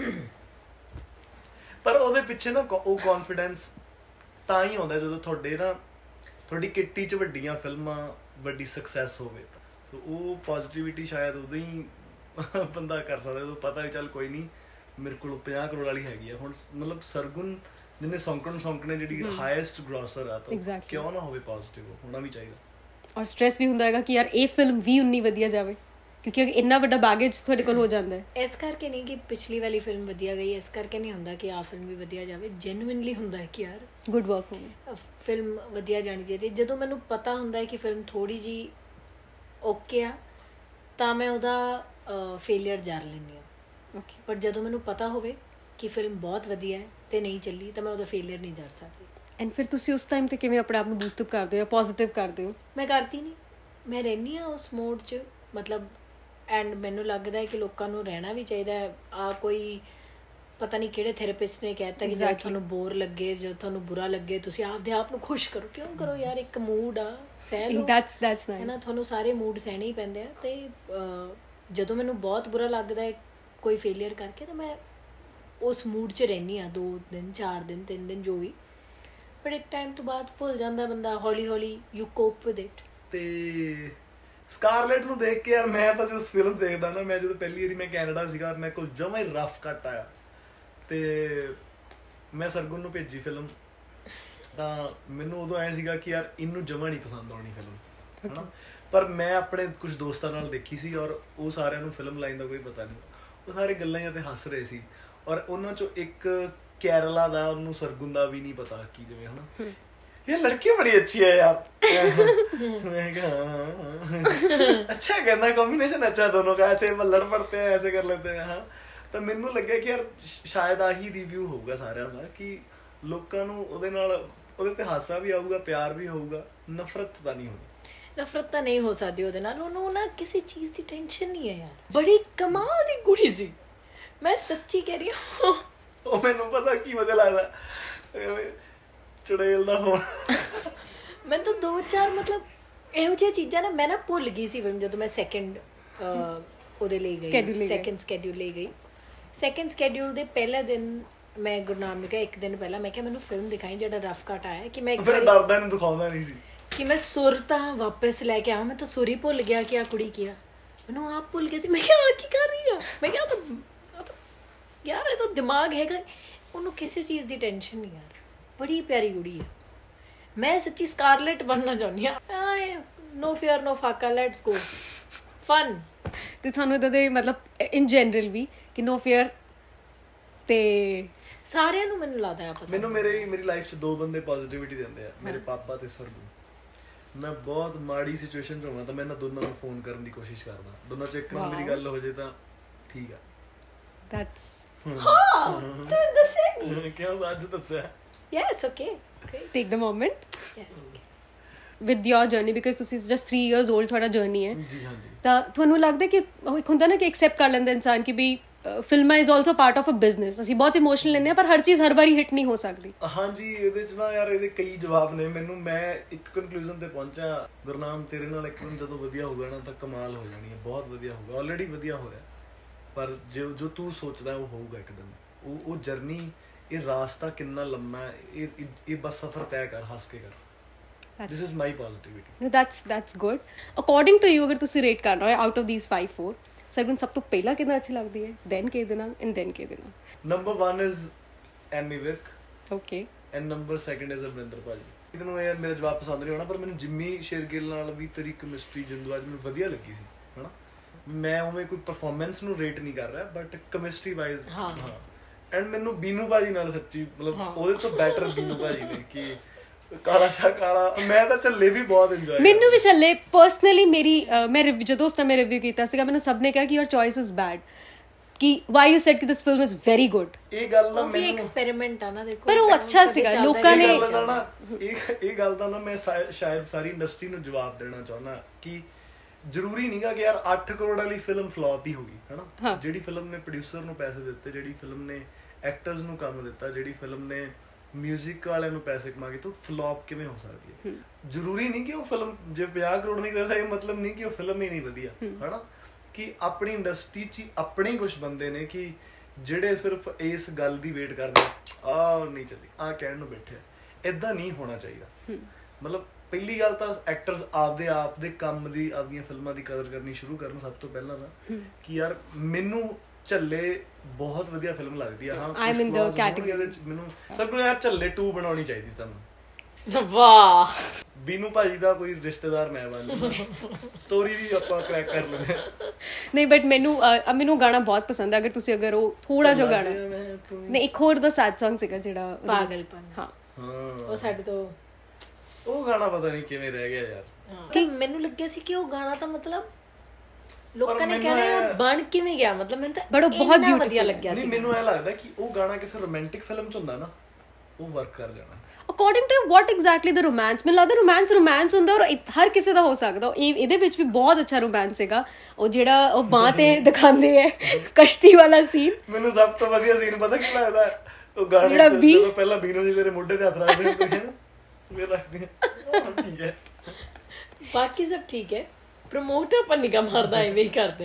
ਪਰ ਉਹਦੇ ਪਿੱਛੇ ਨਾ ਉਹ ਕੌਨਫੀਡੈਂਸ ਤਾਂ ਹੀ ਆਉਂਦਾ ਜਦੋਂ ਤੁਹਾਡੇ ਨਾ ਤੁਹਾਡੀ ਕਿੱਟੀ 'ਚ ਵੱਡੀਆਂ ਫਿਲਮਾਂ, ਵੱਡੀ ਸਕਸੈਸ ਹੋਵੇ। ਸੋ ਉਹ ਪੋਜ਼ਿਟਿਵਿਟੀ ਸ਼ਾਇਦ ਉਦੋਂ ਹੀ ਬੰਦਾ ਕਰ ਸਕਦਾ ਜਦੋਂ ਪਤਾ ਵੀ ਚੱਲ ਕੋਈ ਨਹੀਂ ਮੇਰੇ ਕੋਲ ਪੰਜਾਹ ਕਰੋੜ ਵਾਲੀ ਹੈਗੀ ਆ। ਹੁਣ ਮਤਲਬ ਸਰਗੁਣ ਜਿਹਨੇ ਸੌਂਕਣ ਸੌਂਕਣੇ ਜਿਹੜੀ ਹਾਈਐਸਟ ਗ੍ਰੋਸਰ ਆ, ਤਾਂ ਕਿਉਂ ਨਾ ਹੋਵੇ ਪੋਜ਼ਿਟਿਵ, ਹੋਣਾ ਵੀ ਚਾਹੀਦਾ। ਔਰ ਸਟ੍ਰੈਸ ਵੀ ਹੁੰਦਾ ਹੈਗਾ ਕਿ ਯਾਰ ਇਹ ਫਿਲਮ ਵੀ ਉਨੀ ਵਧੀਆ ਜਾਵੇ, ਕਿਉਂਕਿ ਇੰਨਾ ਵੱਡਾ ਬਾਗੇਜ ਤੁਹਾਡੇ ਕੋਲ ਹੋ ਜਾਂਦਾ ਹੈ। ਇਸ ਕਰਕੇ ਨਹੀਂ ਕਿ ਪਿਛਲੀ ਵਾਲੀ ਫਿਲਮ ਵਧੀਆ ਗਈ, ਇਸ ਕਰਕੇ ਨਹੀਂ ਹੁੰਦਾ ਕਿ ਆਹ ਫਿਲਮ ਵੀ ਵਧੀਆ ਜਾਵੇ। ਜੈਨੂਇਨਲੀ ਹੁੰਦਾ ਹੈ ਕਿ ਯਾਰ ਗੁੱਡ ਵਰਕ ਹੋਵੇ, ਫਿਲਮ ਵਧੀਆ ਜਾਣੀ ਚਾਹੀਦੀ। ਜਦੋਂ ਮੈਨੂੰ ਪਤਾ ਹੁੰਦਾ ਹੈ ਕਿ ਫਿਲਮ ਥੋੜ੍ਹੀ ਜਿਹੀ ਓਕੇ ਆ, ਤਾਂ ਮੈਂ ਉਹਦਾ ਫੇਲੀਅਰ ਜਰ ਲੈਂਦੀ ਹਾਂ। ਓਕੇ, ਪਰ ਜਦੋਂ ਮੈਨੂੰ ਪਤਾ ਹੋਵੇ ਕਿ ਫਿਲਮ ਬਹੁਤ ਵਧੀਆ ਹੈ ਅਤੇ ਨਹੀਂ ਚੱਲੀ, ਤਾਂ ਮੈਂ ਉਹਦਾ ਫੇਲੀਅਰ ਨਹੀਂ ਜਰ ਸਕਦੀ। ਐਂਡ ਫਿਰ ਤੁਸੀਂ ਉਸ ਟਾਈਮ 'ਤੇ ਕਿਵੇਂ ਆਪਣੇ ਆਪ ਨੂੰ ਬੂਸਟ ਅਪ ਕਰਦੇ ਹੋ, ਪੋਜ਼ੀਟਿਵ ਕਰਦੇ ਹੋ? ਮੈਂ ਕਰਦੀ ਨਹੀਂ, ਮੈਂ ਰਹਿੰਦੀ ਹਾਂ ਉਸ ਮੋਡ 'ਚ, ਮਤਲਬ। ਐਂਡ ਮੈਨੂੰ ਲੱਗਦਾ ਹੈ ਕਿ ਲੋਕਾਂ ਨੂੰ ਰਹਿਣਾ ਵੀ ਚਾਹੀਦਾ ਹੈ। ਆ ਕੋਈ ਪਤਾ ਨਹੀਂ ਕਿਹੜੇ ਥੈਰੇਪਿਸਟ ਨੇ ਕਹਿ ਦਿੱਤਾ ਕਿ ਜਦੋਂ ਤੁਹਾਨੂੰ ਬੋਰ ਲੱਗੇ, ਜਦੋਂ ਤੁਹਾਨੂੰ ਬੁਰਾ ਲੱਗੇ, ਤੁਸੀਂ ਆਪਦੇ ਆਪ ਨੂੰ ਖੁਸ਼ ਕਰੋ। ਕਿਉਂ ਕਰੋ ਯਾਰ, ਇੱਕ ਮੂਡ ਆ, ਸਹਿ ਲਓ, ਹੈ ਨਾ। ਤੁਹਾਨੂੰ ਸਾਰੇ ਮੂਡ ਸਹਿਣੇ ਹੀ ਪੈਂਦੇ ਆ। ਅਤੇ ਜਦੋਂ ਮੈਨੂੰ ਬਹੁਤ ਬੁਰਾ ਲੱਗਦਾ ਹੈ ਕੋਈ ਫੇਲੀਅਰ ਕਰਕੇ, ਤਾਂ ਮੈਂ ਉਸ ਮੂਡ 'ਚ ਰਹਿੰਦੀ ਹਾਂ ਦੋ ਦਿਨ, ਚਾਰ ਦਿਨ, ਤਿੰਨ ਦਿਨ, ਜੋ ਵੀ। ਪਰ ਇੱਕ ਟਾਈਮ ਤੋਂ ਬਾਅਦ ਭੁੱਲ ਜਾਂਦਾ ਬੰਦਾ, ਹੌਲੀ ਹੌਲੀ ਯੂ ਕੋਪ ਵਿਦ ਇਟ। ਅਤੇ ਸਕਾਰਲੈਟ ਨੂੰ ਦੇਖ ਕੇ ਯਾਰ ਮੈਂ ਤਾਂ ਜਦੋਂ ਫਿਲਮ ਦੇਖਦਾ ਨਾ, ਮੈਂ ਜਦੋਂ ਪਹਿਲੀ ਵਾਰੀ ਮੈਂ ਕੈਨੇਡਾ ਸੀਗਾ, ਮੇਰੇ ਕੋਲ ਜਮਾ ਹੀ ਰਫ ਕੱਟ ਆਇਆ ਤੇ ਮੈਂ ਸਰਗੁਣ ਨੂੰ ਭੇਜੀ ਫਿਲਮ, ਤਾਂ ਮੈਨੂੰ ਉਦੋਂ ਐਂ ਸੀਗਾ ਕਿ ਯਾਰ ਇਹਨੂੰ ਜਮਾ ਨਹੀਂ ਪਸੰਦ ਆਉਣੀ ਫਿਲਮ, ਹਨਾ। ਪਰ ਮੈਂ ਆਪਣੇ ਕੁਝ ਦੋਸਤਾਂ ਨਾਲ ਦੇਖੀ ਸੀ ਔਰ ਉਹ ਸਾਰਿਆਂ ਨੂੰ ਫਿਲਮ ਲਾਈਨ ਦਾ ਕੋਈ ਪਤਾ ਨਹੀਂ, ਉਹ ਸਾਰੇ ਗੱਲਾਂ ਜਾਂ ਤੇ ਹੱਸ ਰਹੇ ਸੀ ਔਰ ਉਹਨਾਂ ਚੋਂ ਇੱਕ ਕੇਰਲਾ ਦਾ, ਉਹਨੂੰ ਸਰਗੁਣ ਦਾ ਵੀ ਨਹੀਂ ਪਤਾ ਕੀ ਜਿਵੇਂ, ਹਨਾ, ये लड़की बड़ी अच्छी है यार। मैं कहा अच्छा कहना कॉम्बिनेशन अच्छा दोनों का, ऐसे लड़ पड़ते हैं ऐसे कर लेते हैं। हाँ ਤਾਂ ਮੈਨੂੰ ਲੱਗਿਆ ਕਿ ਯਾਰ ਸ਼ਾਇਦ ਆਹੀ ਰਿਵਿਊ ਹੋਊਗਾ ਸਾਰਿਆਂ ਦਾ ਕਿ ਲੋਕਾਂ ਨੂੰ ਉਹਦੇ ਨਾਲ ਉਹਦੇ ਤੇ ਹਾਸਾ ਵੀ ਆਊਗਾ, ਪਿਆਰ ਵੀ ਹੋਊਗਾ, ਨਫ਼ਰਤ ਤਾਂ ਨਹੀਂ ਹੋਣੀ। ਨਫ਼ਰਤ ਤਾਂ ਨਹੀਂ ਹੋ ਸਕਦੀ ਉਹਦੇ ਨਾਲ, ਉਹਨੂੰ ਨਾ ਕਿਸੇ ਚੀਜ਼ ਦੀ ਟੈਨਸ਼ਨ ਨਹੀਂ ਹੈ ਯਾਰ। ਬੜੀ ਕਮਾਲ ਦੀ ਕੁੜੀ ਸੀ, ਮੈਂ ਸੱਚੀ ਕਹਿ ਰਹੀ ਹਾਂ। ਉਹ ਮੈਨੂੰ ਪਤਾ ਕੀ ਮਜ਼ਾ ਲੱਗਦਾ ਚੁੜੇਲ ਦਾ ਹੋਣ। ਮੈਂ ਤਾਂ ਦੋ ਚਾਰ ਮਤਲਬ ਇਹੋ ਜਿਹੀਆਂ ਚੀਜ਼ਾਂ ਨਾ ਮੈਂ ਨਾ ਭੁੱਲ ਗਈ ਸੀ ਫਿਲਮ ਜਦੋਂ ਮੈਂ ਸੈਕਿੰਡ ਉਹਦੇ ਲਈ ਗਈ, ਸੈਕਿੰਡ ਸਕੈਡਿਊਲ ਲਈ ਗਈ। ਸੈਕਿੰਡ ਸਕੈਡਿਊਲ ਦੇ ਪਹਿਲੇ ਦਿਨ ਮੈਂ ਗੁਰਨਾਮ ਨੂੰ ਕਿਹਾ, ਇੱਕ ਦਿਨ ਪਹਿਲਾਂ ਮੈਂ ਕਿਹਾ ਮੈਨੂੰ ਫਿਲਮ ਦਿਖਾਈ ਜਿਹੜਾ ਰਫ ਕੱਟ ਆਇਆ, ਕਿ ਮੈਂ ਇੱਕ ਵਾਰੀ ਡਰਦਾ ਨਹੀਂ ਦਿਖਾਉਂਦਾ ਨਹੀਂ ਸੀ ਕਿ ਮੈਂ ਸੁਰ ਤਾਂ ਵਾਪਸ ਲੈ ਕੇ ਆਵਾਂ। ਮੈਂ ਤਾਂ ਸੁਰ ਹੀ ਭੁੱਲ ਗਿਆ ਕਿ ਆ ਕੁੜੀ ਕੀ ਆ, ਮੈਨੂੰ ਆਪ ਭੁੱਲ ਗਿਆ ਸੀ। ਮੈਂ ਕਿਹਾ ਆ ਕੀ ਕਰ ਰਹੀ ਆ, ਮੈਂ ਕਿਹਾ ਤਾਂ ਯਾਰ ਇਹ ਤਾਂ ਦਿਮਾਗ ਹੈਗਾ, ਉਹਨੂੰ ਕਿਸੇ ਚੀਜ਼ ਦੀ ਟੈਨਸ਼ਨ ਨਹੀਂ ਯਾਰ। ਬੜੀ ਪਿਆਰੀ ਕੁੜੀ ਆ, ਮੈਂ ਸੱਚੀ ਸਕਾਰਲੈਟ ਬਣਨਾ ਚਾਹੁੰਦੀ ਹਾਂ। ਨੋ ਫੀਅਰ ਨੋ ਫਾਕਾ, ਲੈਟਸ ਗੋ ਫਨ। ਤੇ ਤੁਹਾਨੂੰ ਇਹਦਾ ਦੇ ਮਤਲਬ ਇਨ ਜਨਰਲ ਵੀ ਕਿ ਨੋ ਫੀਅਰ ਤੇ ਸਾਰਿਆਂ ਨੂੰ ਮੈਨੂੰ ਲੱਗਦਾ ਹੈ ਪਸੰਦ। ਮੈਨੂੰ ਮੇਰੇ ਮੇਰੀ ਲਾਈਫ 'ਚ ਦੋ ਬੰਦੇ ਪੋਜ਼ਿਟਿਵਿਟੀ ਦਿੰਦੇ ਆ, ਮੇਰੇ ਪਾਪਾ ਤੇ ਸਰਗੁਣ। ਮੈਂ ਬਹੁਤ ਮਾੜੀ ਸਿਚੁਏਸ਼ਨ 'ਚ ਹੋਵਾਂ ਤਾਂ ਮੈਂ ਇਹਨਾਂ ਦੋਨਾਂ ਨੂੰ ਫੋਨ ਕਰਨ ਦੀ ਕੋਸ਼ਿਸ਼ ਕਰਦਾ, ਦੋਨਾਂ 'ਚ ਇੱਕ ਨਾਲ ਮੇਰੀ ਗੱਲ ਹੋ ਜੇ ਤਾਂ ਠੀਕ ਆ। ਦੈਟਸ ਹਾਂ ਤੂੰ ਦੱਸੇਂਗੀ ਕਿਉਂ ਅੱਜ ਦੱਸਿਆ? Yeah, it's okay. Great. Take the moment. Yes. With your journey, because ਤੁਸੀਂ just three years old ਤੁਹਾਡਾ ਜਰਨੀ ਹੈ। ਜੀ ਹਾਂਜੀ। ਤਾਂ ਤੁਹਾਨੂੰ ਲੱਗਦਾ ਕਿ ਇੱਕ ਹੁੰਦਾ ਨਾ ਕਿ ਐਕਸੈਪਟ ਕਰ ਲੈਂਦਾ ਇਨਸਾਨ ਕਿ ਵੀ ਫਿਲਮਾਂ is also part of a business, ਅਸੀਂ ਬਹੁਤ ਇਮੋਸ਼ਨਲ ਲੈਂਦੇ ਹਾਂ ਪਰ ਹਰ ਚੀਜ਼ ਹਰ ਵਾਰੀ ਹਿੱਟ ਨਹੀਂ ਹੋ ਸਕਦੀ। ਹਾਂਜੀ, ਇਹਦੇ 'ਚ ਨਾ ਯਾਰ ਇਹਦੇ ਕਈ ਜਵਾਬ ਨੇ। ਮੈਨੂੰ ਮੈਂ ਇੱਕ ਕਨਕਲੂਜਨ ਤੇ ਪਹੁੰਚਿਆ, ਗੁਰਨਾਮ ਤੇਰੇ ਨਾਲ ਇੱਕ ਦਿਨ ਜਦੋਂ ਵਧੀਆ ਹੋਊਗਾ ਨਾ ਤਾਂ ਕਮਾਲ ਹੋ ਜਾਣੀ ਹੈ, ਬਹੁਤ ਵਧੀਆ ਹੋਊਗਾ, ਆਲਰੇਡੀ ਵਧੀਆ ਹੋ ਰਿਹਾ, ਪਰ ਜੋ ਜੋ ਤੂੰ ਸੋਚਦਾ ਉਹ ਹੋਊਗਾ ਇੱਕ ਦਿਨ। ਉਹ ਉਹ ਜਰਨੀ, ਇਹ ਰਾਸਤਾ ਕਿੰਨਾ ਲੰਮਾ ਹੈ, ਇਹ ਇਹ ਬਸ ਸਫ਼ਰ ਤੈਅ ਕਰ, ਹੱਸ ਕੇ ਕਰ। This is my positivity. That's that's good. According to you ਅਗਰ ਤੁਸੀਂ ਰੇਟ ਕਰਨਾ ਹੋਏ out of these five four, Sargun ਸਭ ਤੋਂ ਪਹਿਲਾਂ ਕਿਹਦਾ ਅੱਛੀ ਲੱਗਦੀ ਹੈ, ਦੈਨ ਕਿਹਦੇ ਨਾਲ, ਐਂਡ ਦੈਨ ਕਿਹਦੇ ਨਾਲ? Number one is Ammy Virk, okay, and number second is Amrinder ਭਾਜੀ। ਇਹਨੂੰ ਯਾਰ ਮੇਰਾ ਜਵਾਬ ਪਸੰਦ ਨਹੀਂ ਹੋਣਾ, ਪਰ ਮੈਨੂੰ ਜਿੰਮੀ ਸ਼ੇਰਗਿੱਲ ਨਾਲ ਵੀ ਤੇਰੀ ਕੈਮਿਸਟਰੀ ਜਿੰਦੂ ਅੱਜ ਮੈਨੂੰ ਵਧੀਆ ਲੱਗੀ ਸੀ, ਹਨਾ। ਮੈਂ ਉਵੇਂ ਕੋਈ ਪਰਫਾਰਮੈਂਸ ਨੂੰ ਰੇਟ ਨਹੀਂ ਕਰ ਰਿਹਾ, ਬਟ ਕੈਮਿਸਟਰੀ ਵਾਈਜ਼ ਹਾਂ। ਐਂਡ ਮੈਨੂੰ ਬੀਨੂ ਭਾਜੀ ਨਾਲ ਸੱਚੀ ਮਤਲਬ ਉਹਦੇ ਤੋਂ ਬੈਟਰ ਬੀਨੂ ਭਾਜੀ ਨੇ ਕਿ ਕਾਲਾ ਸ਼ਾ ਕਾਲਾ। ਮੈਂ ਤਾਂ ਝੱਲੇ ਵੀ ਬਹੁਤ ਇੰਜੋਏ, ਮੈਨੂੰ ਵੀ ਝੱਲੇ ਪਰਸਨਲੀ। ਮੇਰੀ ਮੈਂ ਜਦੋਂ ਉਸ ਟਾਈਮ ਮੈਂ ਰਿਵਿਊ ਕੀਤਾ ਸੀਗਾ, ਮੈਨੂੰ ਸਭ ਨੇ ਕਿਹਾ ਕਿ ਯੋਰ ਚੋਇਸ ਇਜ਼ ਬੈਡ, ਕਿ ਵਾਈ ਯੂ ਸੈਡ ਕਿ this film is very good. ਇਹ ਗੱਲ ਨਾ ਮੈਨੂੰ ਐਕਸਪੈਰੀਮੈਂਟ ਆ ਨਾ, ਦੇਖੋ, ਪਰ ਉਹ ਅੱਛਾ ਸੀਗਾ, ਲੋਕਾਂ ਨੇ ਇਹ ਇਹ ਗੱਲ ਦਾ ਨਾ ਮੈਂ ਸ਼ਾਇਦ ਸਾਰੀ ਇੰਡਸਟਰੀ ਨੂੰ ਜਵਾਬ ਦੇਣਾ ਚਾਹੁੰਦਾ ਕਿ ਜ਼ਰੂਰੀ ਨਹੀਂਗਾ ਕਿ ਯਾਰ ਅੱਠ ਕਰੋੜ ਵਾਲੀ ਫਿਲਮ ਫਲॉप ਹੀ ਹੋਗੀ, ਹਨਾ। ਜਿਹੜੀ ਫਿਲਮ ਨੇ ਪ੍ਰੋਡਿਊਸਰ ਨੂੰ ਪੈਸੇ ਦਿੱਤੇ, ਜਿਹੜੀ ਫਿਲਮ ਨੇ ਐਕਟਰਸ ਨੂੰ ਕੰਮ ਦਿੱਤਾ, ਜਿਹੜੀ ਫਿਲਮ ਨੇ ਮਿਊਜ਼ਿਕ ਵਾਲਿਆਂ ਨੂੰ ਪੈਸੇ ਕਮਾ ਕੇ, ਤਾਂ ਫਲॉप ਕਿਵੇਂ ਹੋ ਸਕਦੀ ਹੈ? ਜ਼ਰੂਰੀ ਨਹੀਂ ਕਿ ਉਹ ਫਿਲਮ ਜੇ ਪੰਜਾਹ ਕਰੋੜ ਨਹੀਂ ਕਰਦਾ, ਇਹ ਮਤਲਬ ਨਹੀਂ ਕਿ ਉਹ ਫਿਲਮ ਹੀ ਨਹੀਂ ਵਧੀਆ, ਹਨਾ। ਕਿ ਆਪਣੀ ਇੰਡਸਟਰੀ 'ਚ ਆਪਣੇ ਕੁਝ ਬੰਦੇ ਨੇ ਕਿ ਜਿਹੜੇ ਸਿਰਫ ਇਸ ਗੱਲ ਦੀ ਵੇਟ ਕਰਦੇ ਆਹ ਨਹੀਂ ਚੱਲੀ, ਆਹ ਕਹਿਣ ਨੂੰ ਬੈਠੇ, ਏਦਾਂ ਨਹੀਂ ਹੋਣਾ ਚਾਹੀਦਾ। ਮਤਲਬ ਪਹਿਲੀ ਗੱਲ ਤਾਂ ਐਕਟਰਸ ਆਪਦੇ ਆਪ ਦੇ ਕੰਮ ਦੀ, ਆਪਦੀਆਂ ਫਿਲਮਾਂ ਦੀ ਕਦਰ ਕਰਨੀ ਸ਼ੁਰੂ ਕਰਨ ਸਭ ਤੋਂ ਪਹਿਲਾਂ ਤਾਂ, ਕਿ ਯਾਰ ਮੈਨੂੰ ਝੱਲੇ ਬਹੁਤ ਵਧੀਆ ਫਿਲਮ ਲੱਗਦੀ ਆ। ਹਾਂ, ਆਈ ਮੀਨ ਦ ਕੈਟੇਗਰੀ ਮੈਨੂੰ ਸਭ ਨੂੰ ਯਾਰ ਝੱਲੇ ਟੂ ਬਣਾਉਣੀ ਚਾਹੀਦੀ ਸਾਨੂੰ। ਵਾਹ, ਬੀਨੂ ਭਾਜੀ ਦਾ ਕੋਈ ਰਿਸ਼ਤੇਦਾਰ ਮੈਂ ਬਣ ਸਟੋਰੀ ਵੀ ਆਪਾਂ ਕਰੈਕ ਕਰ ਲੈਂਦੇ ਨਹੀਂ। ਬਟ ਮੈਨੂੰ ਮੈਨੂੰ ਗਾਣਾ ਬਹੁਤ ਪਸੰਦ ਹੈ। ਅਗਰ ਤੁਸੀਂ ਅਗਰ ਉਹ ਥੋੜਾ ਜਿਹਾ ਗਾਣਾ ਨਹੀਂ, ਇੱਕ ਹੋਰ ਦਾ ਸੈਡ ਸੌਂਗ ਸੀਗਾ ਜਿਹੜਾ ਪਾਗਲਪਨ। ਹਾਂ, ਉਹ ਸਾਡੇ ਤੋਂ ਉਹ ਗਾਣਾ ਪਤਾ ਨਹੀਂ ਕਿਵੇਂ ਰਹਿ ਗਿਆ ਯਾਰ। ਕਿ ਮੈਨੂੰ ਲੱਗਿਆ ਸੀ ਕਿ ਉਹ ਗਾਣਾ ਤਾਂ ਮਤਲਬ ਲੋਕਾਂ ਨੇ ਕਹਿਣਾ ਬਣ ਕਿਵੇਂ ਗਿਆ, ਮਤਲਬ ਮੈਨੂੰ ਤਾਂ ਬੜਾ ਬਹੁਤ ਵਧੀਆ ਲੱਗਿਆ ਸੀ। ਨਹੀਂ, ਮੈਨੂੰ ਇਹ ਲੱਗਦਾ ਕਿ ਉਹ ਗਾਣਾ ਕਿਸੇ ਰੋਮਾਂਟਿਕ ਫਿਲਮ 'ਚ ਹੁੰਦਾ ਨਾ, ਉਹ ਵਰਕ ਕਰ ਜਾਣਾ। According to what exactly the romance, ਮੈਨੂੰ ਲੱਗਦਾ ਰੋਮਾਂਸ ਰੋਮਾਂਸ ਹੁੰਦਾ ਔਰ ਹਰ ਕਿਸੇ ਦਾ ਹੋ ਸਕਦਾ। ਇਹ ਇਹਦੇ ਵਿੱਚ ਵੀ ਬਹੁਤ ਅੱਛਾ ਰੋਮਾਂਸ ਸੀਗਾ, ਉਹ ਜਿਹੜਾ ਉਹ ਬਾਂਹ ਤੇ ਦਿਖਾਉਂਦੇ ਹੈ ਕਸ਼ਤੀ ਵਾਲਾ ਸੀਨ। ਮੈਨੂੰ ਸਭ ਤੋਂ ਵਧੀਆ ਸੀਨ ਪਤਾ ਕੀ ਲੱਗਦਾ, ਉਹ ਗਾਣੇ 'ਚ ਜਦੋਂ ਪਹਿਲਾਂ ਬੀਨੂ ਜੀ ਤੇਰੇ ਮੋਢੇ ਤੇ ਹੱਥ ਰੱਖਦੇ ਤੁਸੀਂ ਨਾ, ਫਿਰ ਰੱਖਦੇ ਠੀਕ ਹੈ, ਬਾਕੀ ਸਭ ਠੀਕ ਹੈ। ਪ੍ਰਮੋਟ ਆਪਾਂ ਨਿਗਾਹ ਮਾਰਦਾ ਐਵੇਂ ਹੀ ਕਰਦੇ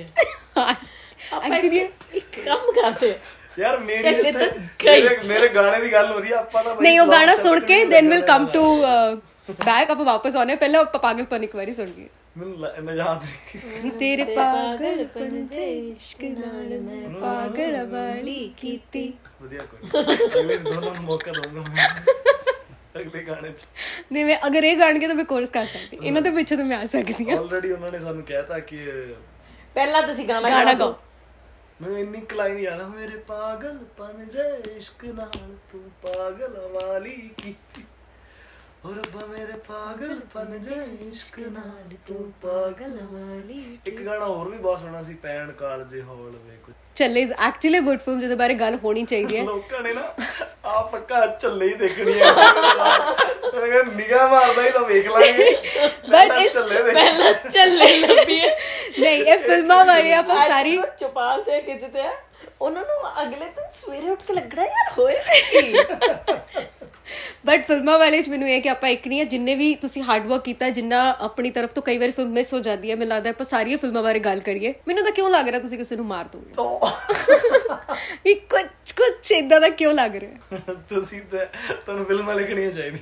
ਐਕਚੁਅਲੀ ਇੱਕ ਕੰਮ ਕਰਦੇ ਯਾਰ। ਮੇਰੇ ਮੇਰੇ ਗਾਣੇ ਦੀ ਗੱਲ ਹੋ ਰਹੀ ਆ, ਆਪਾਂ ਤਾਂ ਨਹੀਂ ਉਹ ਗਾਣਾ ਸੁਣ ਕੇ then will come to back. ਆਪਾਂ ਵਾਪਸ ਆਉਣੇ, ਪਹਿਲਾਂ ਆਪਾਂ ਪਾਗਲਪਨ ਇੱਕ ਵਾਰੀ ਸੁਣ ਗਏ। ਮੈਨੂੰ ਲ- ਇੰਨਾ ਯਾਦ ਨਹੀਂ। ਨੀ ਤੇਰੇ ਪਾਗਲਪਨ ਦੇ ਇਸ਼ਕ ਨਾਲ ਮੈਂ ਪਾਗਲ ਵਾਲੀ ਕੀਤੀ। ਵਧੀਆ ਕੋਈ ਅਗਲੇ ਦੋਨਾਂ ਨੂੰ ਮੌਕਾ ਦਊਂਗਾ ਮੈਂ ਅਗਲੇ ਗਾਣੇ 'ਚ। ਨਹੀਂ ਮੈਂ ਅਗਰ ਇਹ ਗਾਣਗੇ ਤਾਂ ਮੈਂ ਕੋਰਸ ਕਰ ਸਕਦੀ, ਇਹਨਾਂ ਦੇ ਪਿੱਛੇ ਤਾਂ ਮੈਂ ਆ ਸਕਦੀ ਹਾਂ। ਆਲਰੇਡੀ ਉਹਨਾਂ ਨੇ ਸਾਨੂੰ ਕਹਿਤਾ ਕਿ ਪਹਿਲਾਂ ਤੁਸੀਂ ਗਾਣਾ ਗਾਣਾ ਗਾਓ। ਮੈਨੂੰ ਇੰਨੀ ਕਲਾਈਨ ਯਾਦ ਆ, ਮੇਰੇ ਪਾਗਲਪਨ ਜੇ ਇਸ਼ਕ ਨਾਲ ਤੂੰ ਪਾਗਲ ਵਾਲੀ ਕੀਤੀ, ਓ ਰੱਬਾ ਮੇਰੇ ਪਾਗਲਪਨ ਜੇ ਇਸ਼ਕ ਨਾਲ ਤੂੰ ਪਾਗਲ ਵਾਲੀ। ਇੱਕ ਗਾਣਾ ਹੋਰ ਵੀ ਬਹੁਤ ਸੋਹਣਾ ਸੀ, ਪੈਣ ਕਾਲਜੇ ਹੌਲ ਵੇ ਕੁਝ। ਚੱਲੇ ਇਜ਼ ਐਕਚੁਅਲੀ ਗੁੱਡ ਫਿਲਮ ਜਿਹਦੇ ਬਾਰੇ ਗੱਲ ਹੋਣੀ ਚਾਹੀਦੀ ਹੈ। ਲੋਕਾਂ ਨੇ ਨਾ ਆ ਪੱਕਾ ਚੱਲੇ ਹੀ ਦੇਖਣੀ ਹੈ, ਅਗਰ ਨਿਗਾਹ ਮਾਰਦਾ ਹੀ ਤਾਂ ਵੇਖ ਲਾਂਗੇ। But it's ਚੱਲੇ ਦੇਖ ਪਹਿਲਾਂ ਚੱਲੇ ਲੱਭੀ ਹੈ। ਨਹੀਂ ਇਹ ਫਿਲਮਾਂ ਵਾਲੀ ਆਪਾਂ ਸਾਰੀ ਚੁਪਾਲ ਤੇ ਖਿੱਚਦੇ ਆ, ਉਹਨਾਂ ਨੂੰ ਅਗਲੇ ਦਿਨ ਸਵੇਰੇ ਉੱਠ ਕੇ ਲੱਗਣਾ ਯਾਰ ਹੋਏ ਕੀ। ਬਟ ਫਿਲਮਾਂ ਵਾਲੇ 'ਚ ਮੈਨੂੰ ਇਹ ਕਿ ਆਪਾਂ ਇੱਕ ਨਹੀਂ ਹੈ, ਜਿੰਨੇ ਵੀ ਤੁਸੀਂ ਹਾਰਡ ਵਰਕ ਕੀਤਾ, ਜਿੰਨਾ ਆਪਣੀ ਤਰਫ ਤੋਂ ਕਈ ਵਾਰੀ ਫਿਲਮ ਮਿਸ ਹੋ ਜਾਂਦੀ ਹੈ, ਮੈਨੂੰ ਲੱਗਦਾ ਆਪਾਂ ਸਾਰੀਆਂ ਫਿਲਮਾਂ ਬਾਰੇ ਗੱਲ ਕਰੀਏ। ਮੈਨੂੰ ਤਾਂ ਕਿਉਂ ਲੱਗ ਰਿਹਾ ਤੁਸੀਂ ਕਿਸੇ ਨੂੰ ਮਾਰ ਦੋਗੇ, ਇਹ ਕੁਛ ਕੁਛ ਏਦਾਂ ਦਾ ਕਿਉਂ ਲੱਗ ਰਿਹਾ? ਤੁਸੀਂ ਤਾਂ ਤੁਹਾਨੂੰ ਫਿਲਮਾਂ ਲਿਖਣੀਆਂ ਚਾਹੀਦੀ।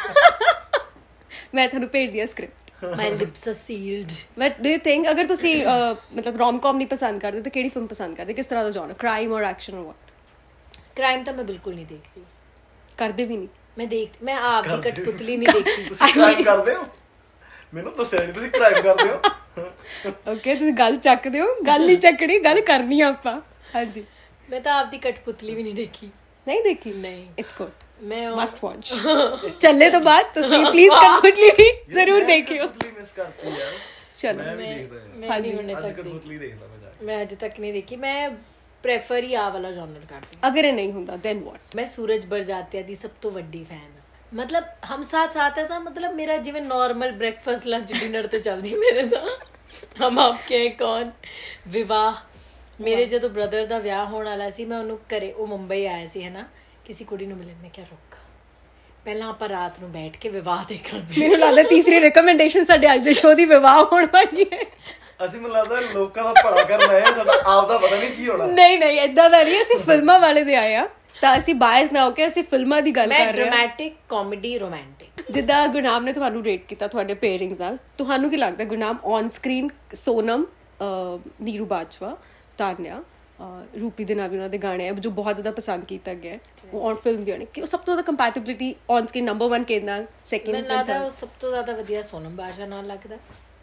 ਮੈਂ ਤੁਹਾਨੂੰ ਭੇਜ ਦਿਆ script. My lips are sealed. But do you think ਅਗਰ ਤੁਸੀਂ ਮਤਲਬ ਰੋਮ ਕਾਮ ਨਹੀਂ ਪਸੰਦ ਕਰਦੇ ਤਾਂ ਕਿਹੜੀ ਫਿਲਮ ਪਸੰਦ ਕਰਦੇ, ਕਿਸ ਤਰ੍ਹਾਂ ਦਾ ਜੌਨਰ, ਕ੍ਰਾਈਮ ਔਰ ਐਕਸ਼ਨ ਔਰ ਵਾਟ? ਕ੍ਰਾਈਮ ਤਾਂ ਮੈਂ ਬਿਲਕੁਲ ਨਹੀਂ ਦੇਖਦੀ, ਕਰਦੇ ਵੀ ਨਹੀਂ। ਮੈਂ ਦੇਖ ਮੈਂ ਆਪ ਦੀ ਕਠਪੁਤਲੀ ਨਹੀਂ ਦੇਖੀ। ਤੁਸੀਂ ਕ੍ਰਾਈਮ ਕਰਦੇ ਹੋ? ਮੈਨੂੰ ਦੱਸਿਆ ਨਹੀਂ ਤੁਸੀਂ ਕ੍ਰਾਈਮ ਕਰਦੇ ਹੋ। ਓਕੇ ਤੁਸੀਂ ਗੱਲ ਚੱਕਦੇ ਹੋ, ਗੱਲ ਨਹੀਂ ਚੱਕਣੀ, ਗੱਲ ਕਰਨੀ ਆ ਆਪਾਂ। ਹਾਂਜੀ ਮੈਂ ਤਾਂ ਆਪ ਦੀ ਕਠਪੁਤਲੀ ਵੀ ਨਹੀਂ ਦੇਖੀ। ਨਹੀਂ ਦੇਖੀ? ਨਹੀਂ। ਇਟਸ ਗੁੱਡ, ਮੈਂ ਮਸਟ ਵਾਚ। ਚੱਲੇ ਤੋਂ ਬਾਅਦ ਤੁਸੀਂ ਪਲੀਜ਼ ਕਠਪੁਤਲੀ ਵੀ ਜ਼ਰੂਰ ਦੇਖਿਓ। ਕਠਪੁਤਲੀ ਮਿਸ ਕਰਤੀ ਯਾਰ। ਚਲੋ ਮੈਂ ਵੀ ਦੇਖਦਾ ਹਾਂ। ਮੈਂ ਨਹੀਂ ਹੁਣੇ ਅੱਜ ਤੱਕ ਦੇਖੀ। ਕਠਪੁਤਲੀ ਦੇਖਦਾ ਮੈਂ ਜਾ ਕੇ। ਮੈਂ ਅੱਜ ਤੱਕ ਨਹੀਂ ਦੇਖੀ। ਮੈਂ ਪ੍ਰੈਫਰ ਹੀ ਆ ਵਾਲਾ ਜਨਰ ਕਰਦੀ ਹਾਂ। ਅਗਰ ਇਹ ਨਹੀਂ ਹੁੰਦਾ ਦੈਨ ਵਾਟ? ਮੈਂ ਸੂਰਜ ਬਰਜਾਤਿਆ ਦੀ ਸਭ ਤੋਂ ਵੱਡੀ ਫੈਨ ਹਾਂ। ਮਤਲਬ ਹਮ ਸਾਥ ਸਾਥ ਹੈ ਤਾਂ ਮਤਲਬ ਮੇਰਾ ਜਿਵੇਂ ਨਾਰਮਲ ਬ੍ਰੇਕਫਾਸਟ ਲੰਚ ਡਿਨਰ ਤੇ ਚੱਲਦੀ ਮੇਰੇ ਤਾਂ। ਹਮ ਆਪਕੇ ਕੌਣ, ਵਿਵਾਹ। ਮੇਰੇ ਜਦੋਂ ਬ੍ਰਦਰ ਦਾ ਵਿਆਹ ਹੋਣ ਵਾਲਾ ਸੀ, ਮੈਂ ਉਹਨੂੰ ਘਰੇ, ਉਹ ਮੁੰਬਈ ਆਇਆ ਸੀ ਹਨਾ, ਕਿਸੇ ਕੁੜੀ ਨੂੰ ਮਿਲਣ। ਮੈਂ ਕਿਹਾ ਰੁਕ, ਪਹਿਲਾਂ ਆਪਾਂ ਰਾਤ ਨੂੰ ਬੈਠ ਕੇ ਵਿਵਾਹ ਦੇਖਾਂਗੇ। ਮੈਨੂੰ ਲੱਗਦਾ ਤੀਸਰੀ ਰეკਮੈਂਡੇਸ਼ਨ ਸਾਡੇ ਅੱਜ ਦੇ ਸ਼ੋਅ ਦੀ ਵਿਵਾਹ ਹੋਣ ਵਾਲੀ ਹੈ। ਅਸੀਂ ਮੈਨੂੰ ਲੱਗਦਾ ਲੋਕਾਂ ਦਾ ਭਲਾ ਕਰਨ ਆਏ ਆ, ਸਾਡਾ ਆਪ ਦਾ ਪਤਾ ਨਹੀਂ ਕੀ ਹੋਣਾ। ਨਹੀਂ ਨਹੀਂ ਏਦਾਂ ਦਾ ਨਹੀਂ, ਅਸੀਂ ਫਿਲਮਾਂ ਵਾਲੇ ਦੇ ਆਏ ਆ, ਤਾਂ ਅਸੀਂ ਬਾਇਸ ਨਾ ਹੋ ਕੇ ਅਸੀਂ ਫਿਲਮਾਂ ਦੀ ਗੱਲ ਕਰ ਰਹੇ ਹਾਂ। Dramatic comedy romantic. ਜਿੱਦਾਂ ਗੁਰਨਾਮ ਨੇ ਤੁਹਾਨੂੰ ਰੇਟ ਕੀਤਾ ਤੁਹਾਡੇ ਪੇਅਰਿੰਗਸ ਨਾਲ, ਤੁਹਾਨੂੰ ਕੀ ਲੱਗਦਾ ਗੁਰਨਾਮ ਔਨ ਸਕਰੀਨ ਸੋਨਮ, ਨੀਰੂ ਬਾਜਵਾ, ਤਾਨਿਆ, ਰੂਪੀ ਦੇ ਨਾਲ ਵੀ ਉਹਨਾਂ ਦੇ ਗਾਣੇ ਆ ਜੋ ਬਹੁਤ ਜ਼ਿਆਦਾ ਪਸੰਦ ਕੀਤਾ ਗਿਆ, ਉਹ ਔਨ ਫਿਲਮ ਵੀ ਆਉਣੇ, ਕਿ ਉਹ ਸਭ ਤੋਂ ਜ਼ਿਆਦਾ compatibility on screen number one ਕਿਹਦੇ ਨਾਲ, ਸੈਕਿੰਡ? ਮੈਨੂੰ ਲੱਗਦਾ ਉਹ ਸਭ ਤੋਂ ਜ਼ਿਆਦਾ ਵਧੀਆ ਸੋਨਮ ਬਾਜਵਾ ਨਾਲ ਲੱਗਦਾ।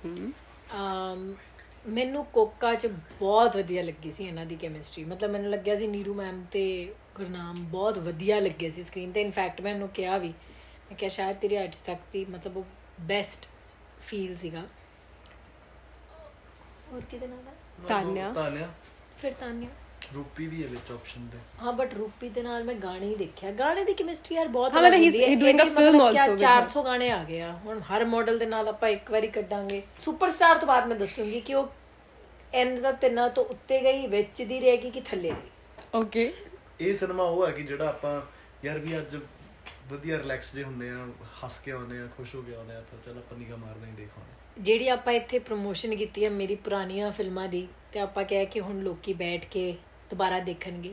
ਮੈਨੂੰ ਕੋਕਾ 'ਚ ਬਹੁਤ ਵਧੀਆ ਲੱਗੀ ਸੀ ਇਹਨਾਂ ਦੀ ਕੈਮਿਸਟਰੀ। ਮਤਲਬ ਮੈਨੂੰ ਲੱਗਿਆ ਸੀ ਨੀਰੂ ਮੈਮ ਤੇ ਗੁਰਨਾਮ ਬਹੁਤ ਵਧੀਆ ਲੱਗੇ ਸੀ ਸਕਰੀਨ ਤੇ। ਇਨਫੈਕਟ ਮੈਂ ਉਹਨੂੰ ਕਿਹਾ ਵੀ, ਮੈਂ ਕਿਹਾ ਸ਼ਾਇਦ ਤੇਰੀ ਅੱਜ ਤੱਕ ਦੀ ਮਤਲਬ ਉਹ ਬੈਸਟ ਫੀਲ ਸੀਗਾ। ਹੋਰ ਕਿਹਦੇ ਨਾਲ? ਤਾਨਿਆ। ਤਾਨਿਆ ਫਿਰ ਤਾਨਿਆ। ਰੂਪੀ ਵੀ ਹੈ ਵਿੱਚ ਆਪਸ਼ਨ ਤੇ। ਹਾਂ ਬਟ ਰੂਪੀ ਦੇ ਨਾਲ ਮੈਂ ਗਾਣੇ ਹੀ ਦੇਖਿਆ। ਗਾਣੇ ਦੀ ਕੈਮਿਸਟਰੀ ਯਾਰ ਬਹੁਤ ਹਾਂ, ਮਤਲਬ he's doing a film also with ਚਾਰ ਸੌ ਗਾਣੇ ਆ ਗਏ ਆ ਹੁਣ। ਹਰ ਮਾਡਲ ਦੇ ਨਾਲ ਆਪਾਂ ਇੱਕ ਵਾਰੀ ਕੱਢਾਂਗੇ। ਸੁਪਰਸਟਾਰ ਤੋਂ ਬਾਅਦ ਮੈਂ ਦੱਸੂਗੀ ਕਿ ਉਹ ਐਂਡ ਦਾ ਤਿੰਨਾਂ ਤੋਂ ਉੱਤੇ ਗਈ, ਵਿੱਚ ਦੀ ਰਹੇਗੀ ਕਿ ਥੱਲੇ ਰਹੇਗੀ। ਓਕੇ, ਇਹ ਸਿਨੇਮਾ ਉਹ ਹੈ ਕਿ ਜਿਹੜਾ ਆਪਾਂ ਯਾਰ ਵੀ ਅੱਜ ਵਧੀਆ ਰਿਲੈਕਸ ਜੇ ਹੁੰਦੇ ਆ, ਹੱਸ ਕੇ ਆਉਂਦੇ ਆ, ਖੁਸ਼ ਹੋ ਕੇ ਆਉਂਦੇ ਆ, ਤਾਂ ਚੱਲ ਆਪਾਂ ਨਿਗਾਹ ਮਾਰਦੇ ਹੀ ਦੇਖਾਂਗੇ। ਜਿਹੜੀ ਆਪਾਂ ਇੱਥੇ ਪ੍ਰਮੋਸ਼ਨ ਕੀਤੀ ਹੈ ਮੇਰੀ ਪੁਰਾਣੀਆਂ ਫਿਲਮਾਂ ਦੀ, ਤੇ ਆਪਾਂ ਕਿਹਾ ਕਿ ਹੁਣ ਲੋਕੀ ਬੈਠ ਕੇ ਦੁਬਾਰਾ ਦੇਖਣਗੇ।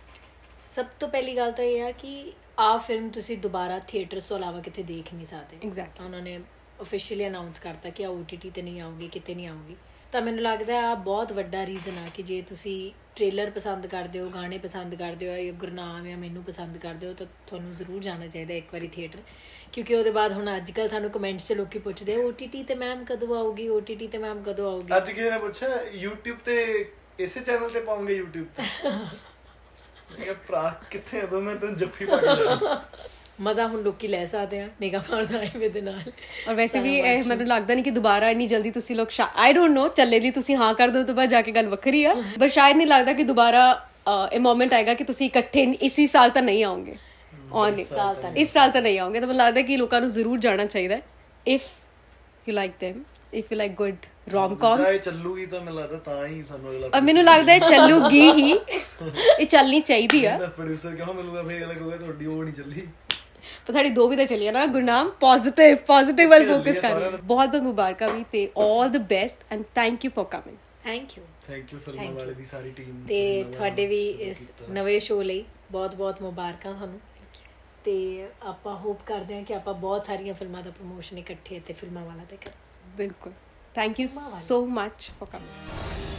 ਸਭ ਤੋਂ ਪਹਿਲੀ ਗੱਲ ਤਾਂ ਇਹ ਆ ਕਿ ਆਹ ਫਿਲਮ ਤੁਸੀਂ ਦੁਬਾਰਾ ਥੀਏਟਰ ਤੋਂ ਇਲਾਵਾ ਕਿਤੇ ਦੇਖ ਨਹੀਂ ਸਕਦੇ। ਐਗਜ਼ੈਕਟਲੀ। ਉਹਨਾਂ ਨੇ ਆਫੀਸ਼ੀਅਲੀ ਅਨਾਉਂਸ ਕਰਤਾ ਕਿ ਆ ਓ ਟੀ ਟੀ ਤੇ ਨਹੀਂ ਆਊਗੀ, ਕਿਤੇ ਨਹੀਂ ਆਊਗੀ। ਤਾਂ ਮੈਨੂੰ ਲੱਗਦਾ ਆ ਬਹੁਤ ਵੱਡਾ ਰੀਜ਼ਨ ਆ ਕਿ ਜੇ ਤੁਸੀਂ ਟ੍ਰੇਲਰ ਪਸੰਦ ਕਰਦੇ ਹੋ, ਗਾਣੇ ਪਸੰਦ ਕਰਦੇ ਹੋ, ਜਾਂ ਗੁਰਨਾਮ ਜਾਂ ਮੈਨੂੰ ਪਸੰਦ ਕਰਦੇ ਹੋ, ਤਾਂ ਤੁਹਾਨੂੰ ਜ਼ਰੂਰ ਜਾਣਾ ਚਾਹੀਦਾ ਇੱਕ ਵਾਰੀ ਥੀਏਟਰ। ਕਿਉਂਕਿ ਉਹਦੇ ਬਾਅਦ ਹੁਣ ਅੱਜ ਕੱਲ੍ਹ ਸਾਨੂੰ ਕਮੈਂਟਸ 'ਚ ਲੋਕੀ ਪੁੱਛਦੇ ਓ ਟੀ ਟੀ ਤੇ ਮੈਮ ਕਦੋਂ ਆਊਗੀ, ਓ ਟੀ ਟੀ ਤੇ ਮੈਮ ਕਦੋਂ ਆਊਗੀ। ਅੱਜ ਕਿਸੇ ਨੇ ਪੁੱਛਿਆ YouTube ਤੇ ਇਸੇ ਚੈਨਲ ਤੇ ਪਾਉਂਗੇ YouTube ਤੇ? ਮੈਂ ਕਿਹਾ ਭਰਾ ਕਿੱਥੇ ਆ ਤੂੰ, ਮੈਂ ਤੈਨੂੰ ਜੱਫੀ ਪਾ ਕੇ ਲਿਆ। ਮਜ਼ਾ ਹੁਣ ਲੋਕੀ ਲੈ ਸਕਦੇ ਆ ਨਿਗਾਹ ਮਾਰਦਾ ਹੈ ਦੇ ਨਾਲ। ਔਰ ਵੈਸੇ ਵੀ ਇਹ ਮੈਨੂੰ ਲੱਗਦਾ ਨਹੀਂ ਕਿ ਦੁਬਾਰਾ ਇੰਨੀ ਜਲਦੀ ਤੁਸੀਂ ਲੋਕ, ਆਈ ਡੋਂਟ ਨੋ, ਚੱਲੇ ਲਈ ਤੁਸੀਂ ਹਾਂ ਕਰ ਦਿਓ ਤੋਂ ਬਾਅਦ ਜਾ ਕੇ ਗੱਲ ਵੱਖਰੀ ਆ, ਬਟ ਸ਼ਾਇਦ ਨਹੀਂ ਲੱਗਦਾ ਕਿ ਦੁਬਾਰਾ ਇਹ ਮੋਮੈਂਟ ਆਏਗਾ ਕਿ ਤੁਸੀਂ ਇਕੱਠੇ ਇਸੀ ਸਾਲ ਤਾਂ ਨਹੀਂ ਆਓਗੇ। ਔਨ ਇਸ ਸਾਲ ਤਾਂ ਨਹੀਂ ਆਓਗੇ। ਤਾਂ ਮੈਨੂੰ ਲੱਗਦਾ ਕਿ ਲੋਕਾਂ ਨੂੰ ਜ਼ਰੂਰ ਜਾਣਾ ਚਾਹੀਦਾ if you like them, if you like good rom com. ਇਹ ਚੱਲੂਗੀ ਤਾਂ ਮੈਨੂੰ ਲੱਗਦਾ ਤਾਂ ਹੀ ਸਾਨੂੰ ਅਗਲਾ, ਔਰ ਮੈਨੂੰ ਲੱਗਦਾ ਇਹ ਚੱਲੂਗੀ ਹੀ, ਇਹ ਚੱਲਣੀ ਚਾਹੀਦੀ ਆ। ਪ੍ਰੋਡਿਊਸਰ ਕਿਉਂ ਮਿਲੂਗਾ ਫੇਰ ਅਗਲਾ ਕਹੂਗਾ ਤੁਹਾਡੀ ਉਹ ਨਹੀਂ ਚੱਲੀ। ਪਰ ਸਾਡੀ ਦੋ ਵੀ ਤਾਂ ਚੱਲੀਆਂ ਨਾ ਗੁਰਨਾਮ। ਪੋਜ਼ਿਟਿਵ ਪੋਜ਼ਿਟਿਵ ਵੱਲ ਫੋਕਸ ਕਰ। ਬਹੁਤ ਬਹੁਤ ਮੁਬਾਰਕਾਂ ਵੀ ਤੇ all the best and thank you for coming. Thank you thank you ਫਿਲਮਾਂ ਵਾਲੇ ਦੀ ਸਾਰੀ ਟੀਮ ਤੇ ਤੁਹਾਡੇ ਵੀ ਇਸ ਨਵੇਂ ਸ਼ੋਅ ਲਈ ਬਹੁਤ ਬਹੁਤ ਮੁਬਾਰਕਾਂ ਤੁਹਾਨੂੰ। ਤੇ ਆਪਾਂ ਹੋਪ ਕਰਦੇ ਹਾਂ ਕਿ ਆਪਾਂ ਬਹੁਤ ਸਾਰੀਆਂ ਫਿਲਮਾਂ ਦਾ ਪ੍ਰਮੋਸ਼ਨ ਇਕੱਠੇ ਤੇ ਫਿਲਮਾਂ ਵਾਲਾ ਤੇ ਕਰਾਂਗੇ। ਬਿਲਕੁਲ। Thank you so much for coming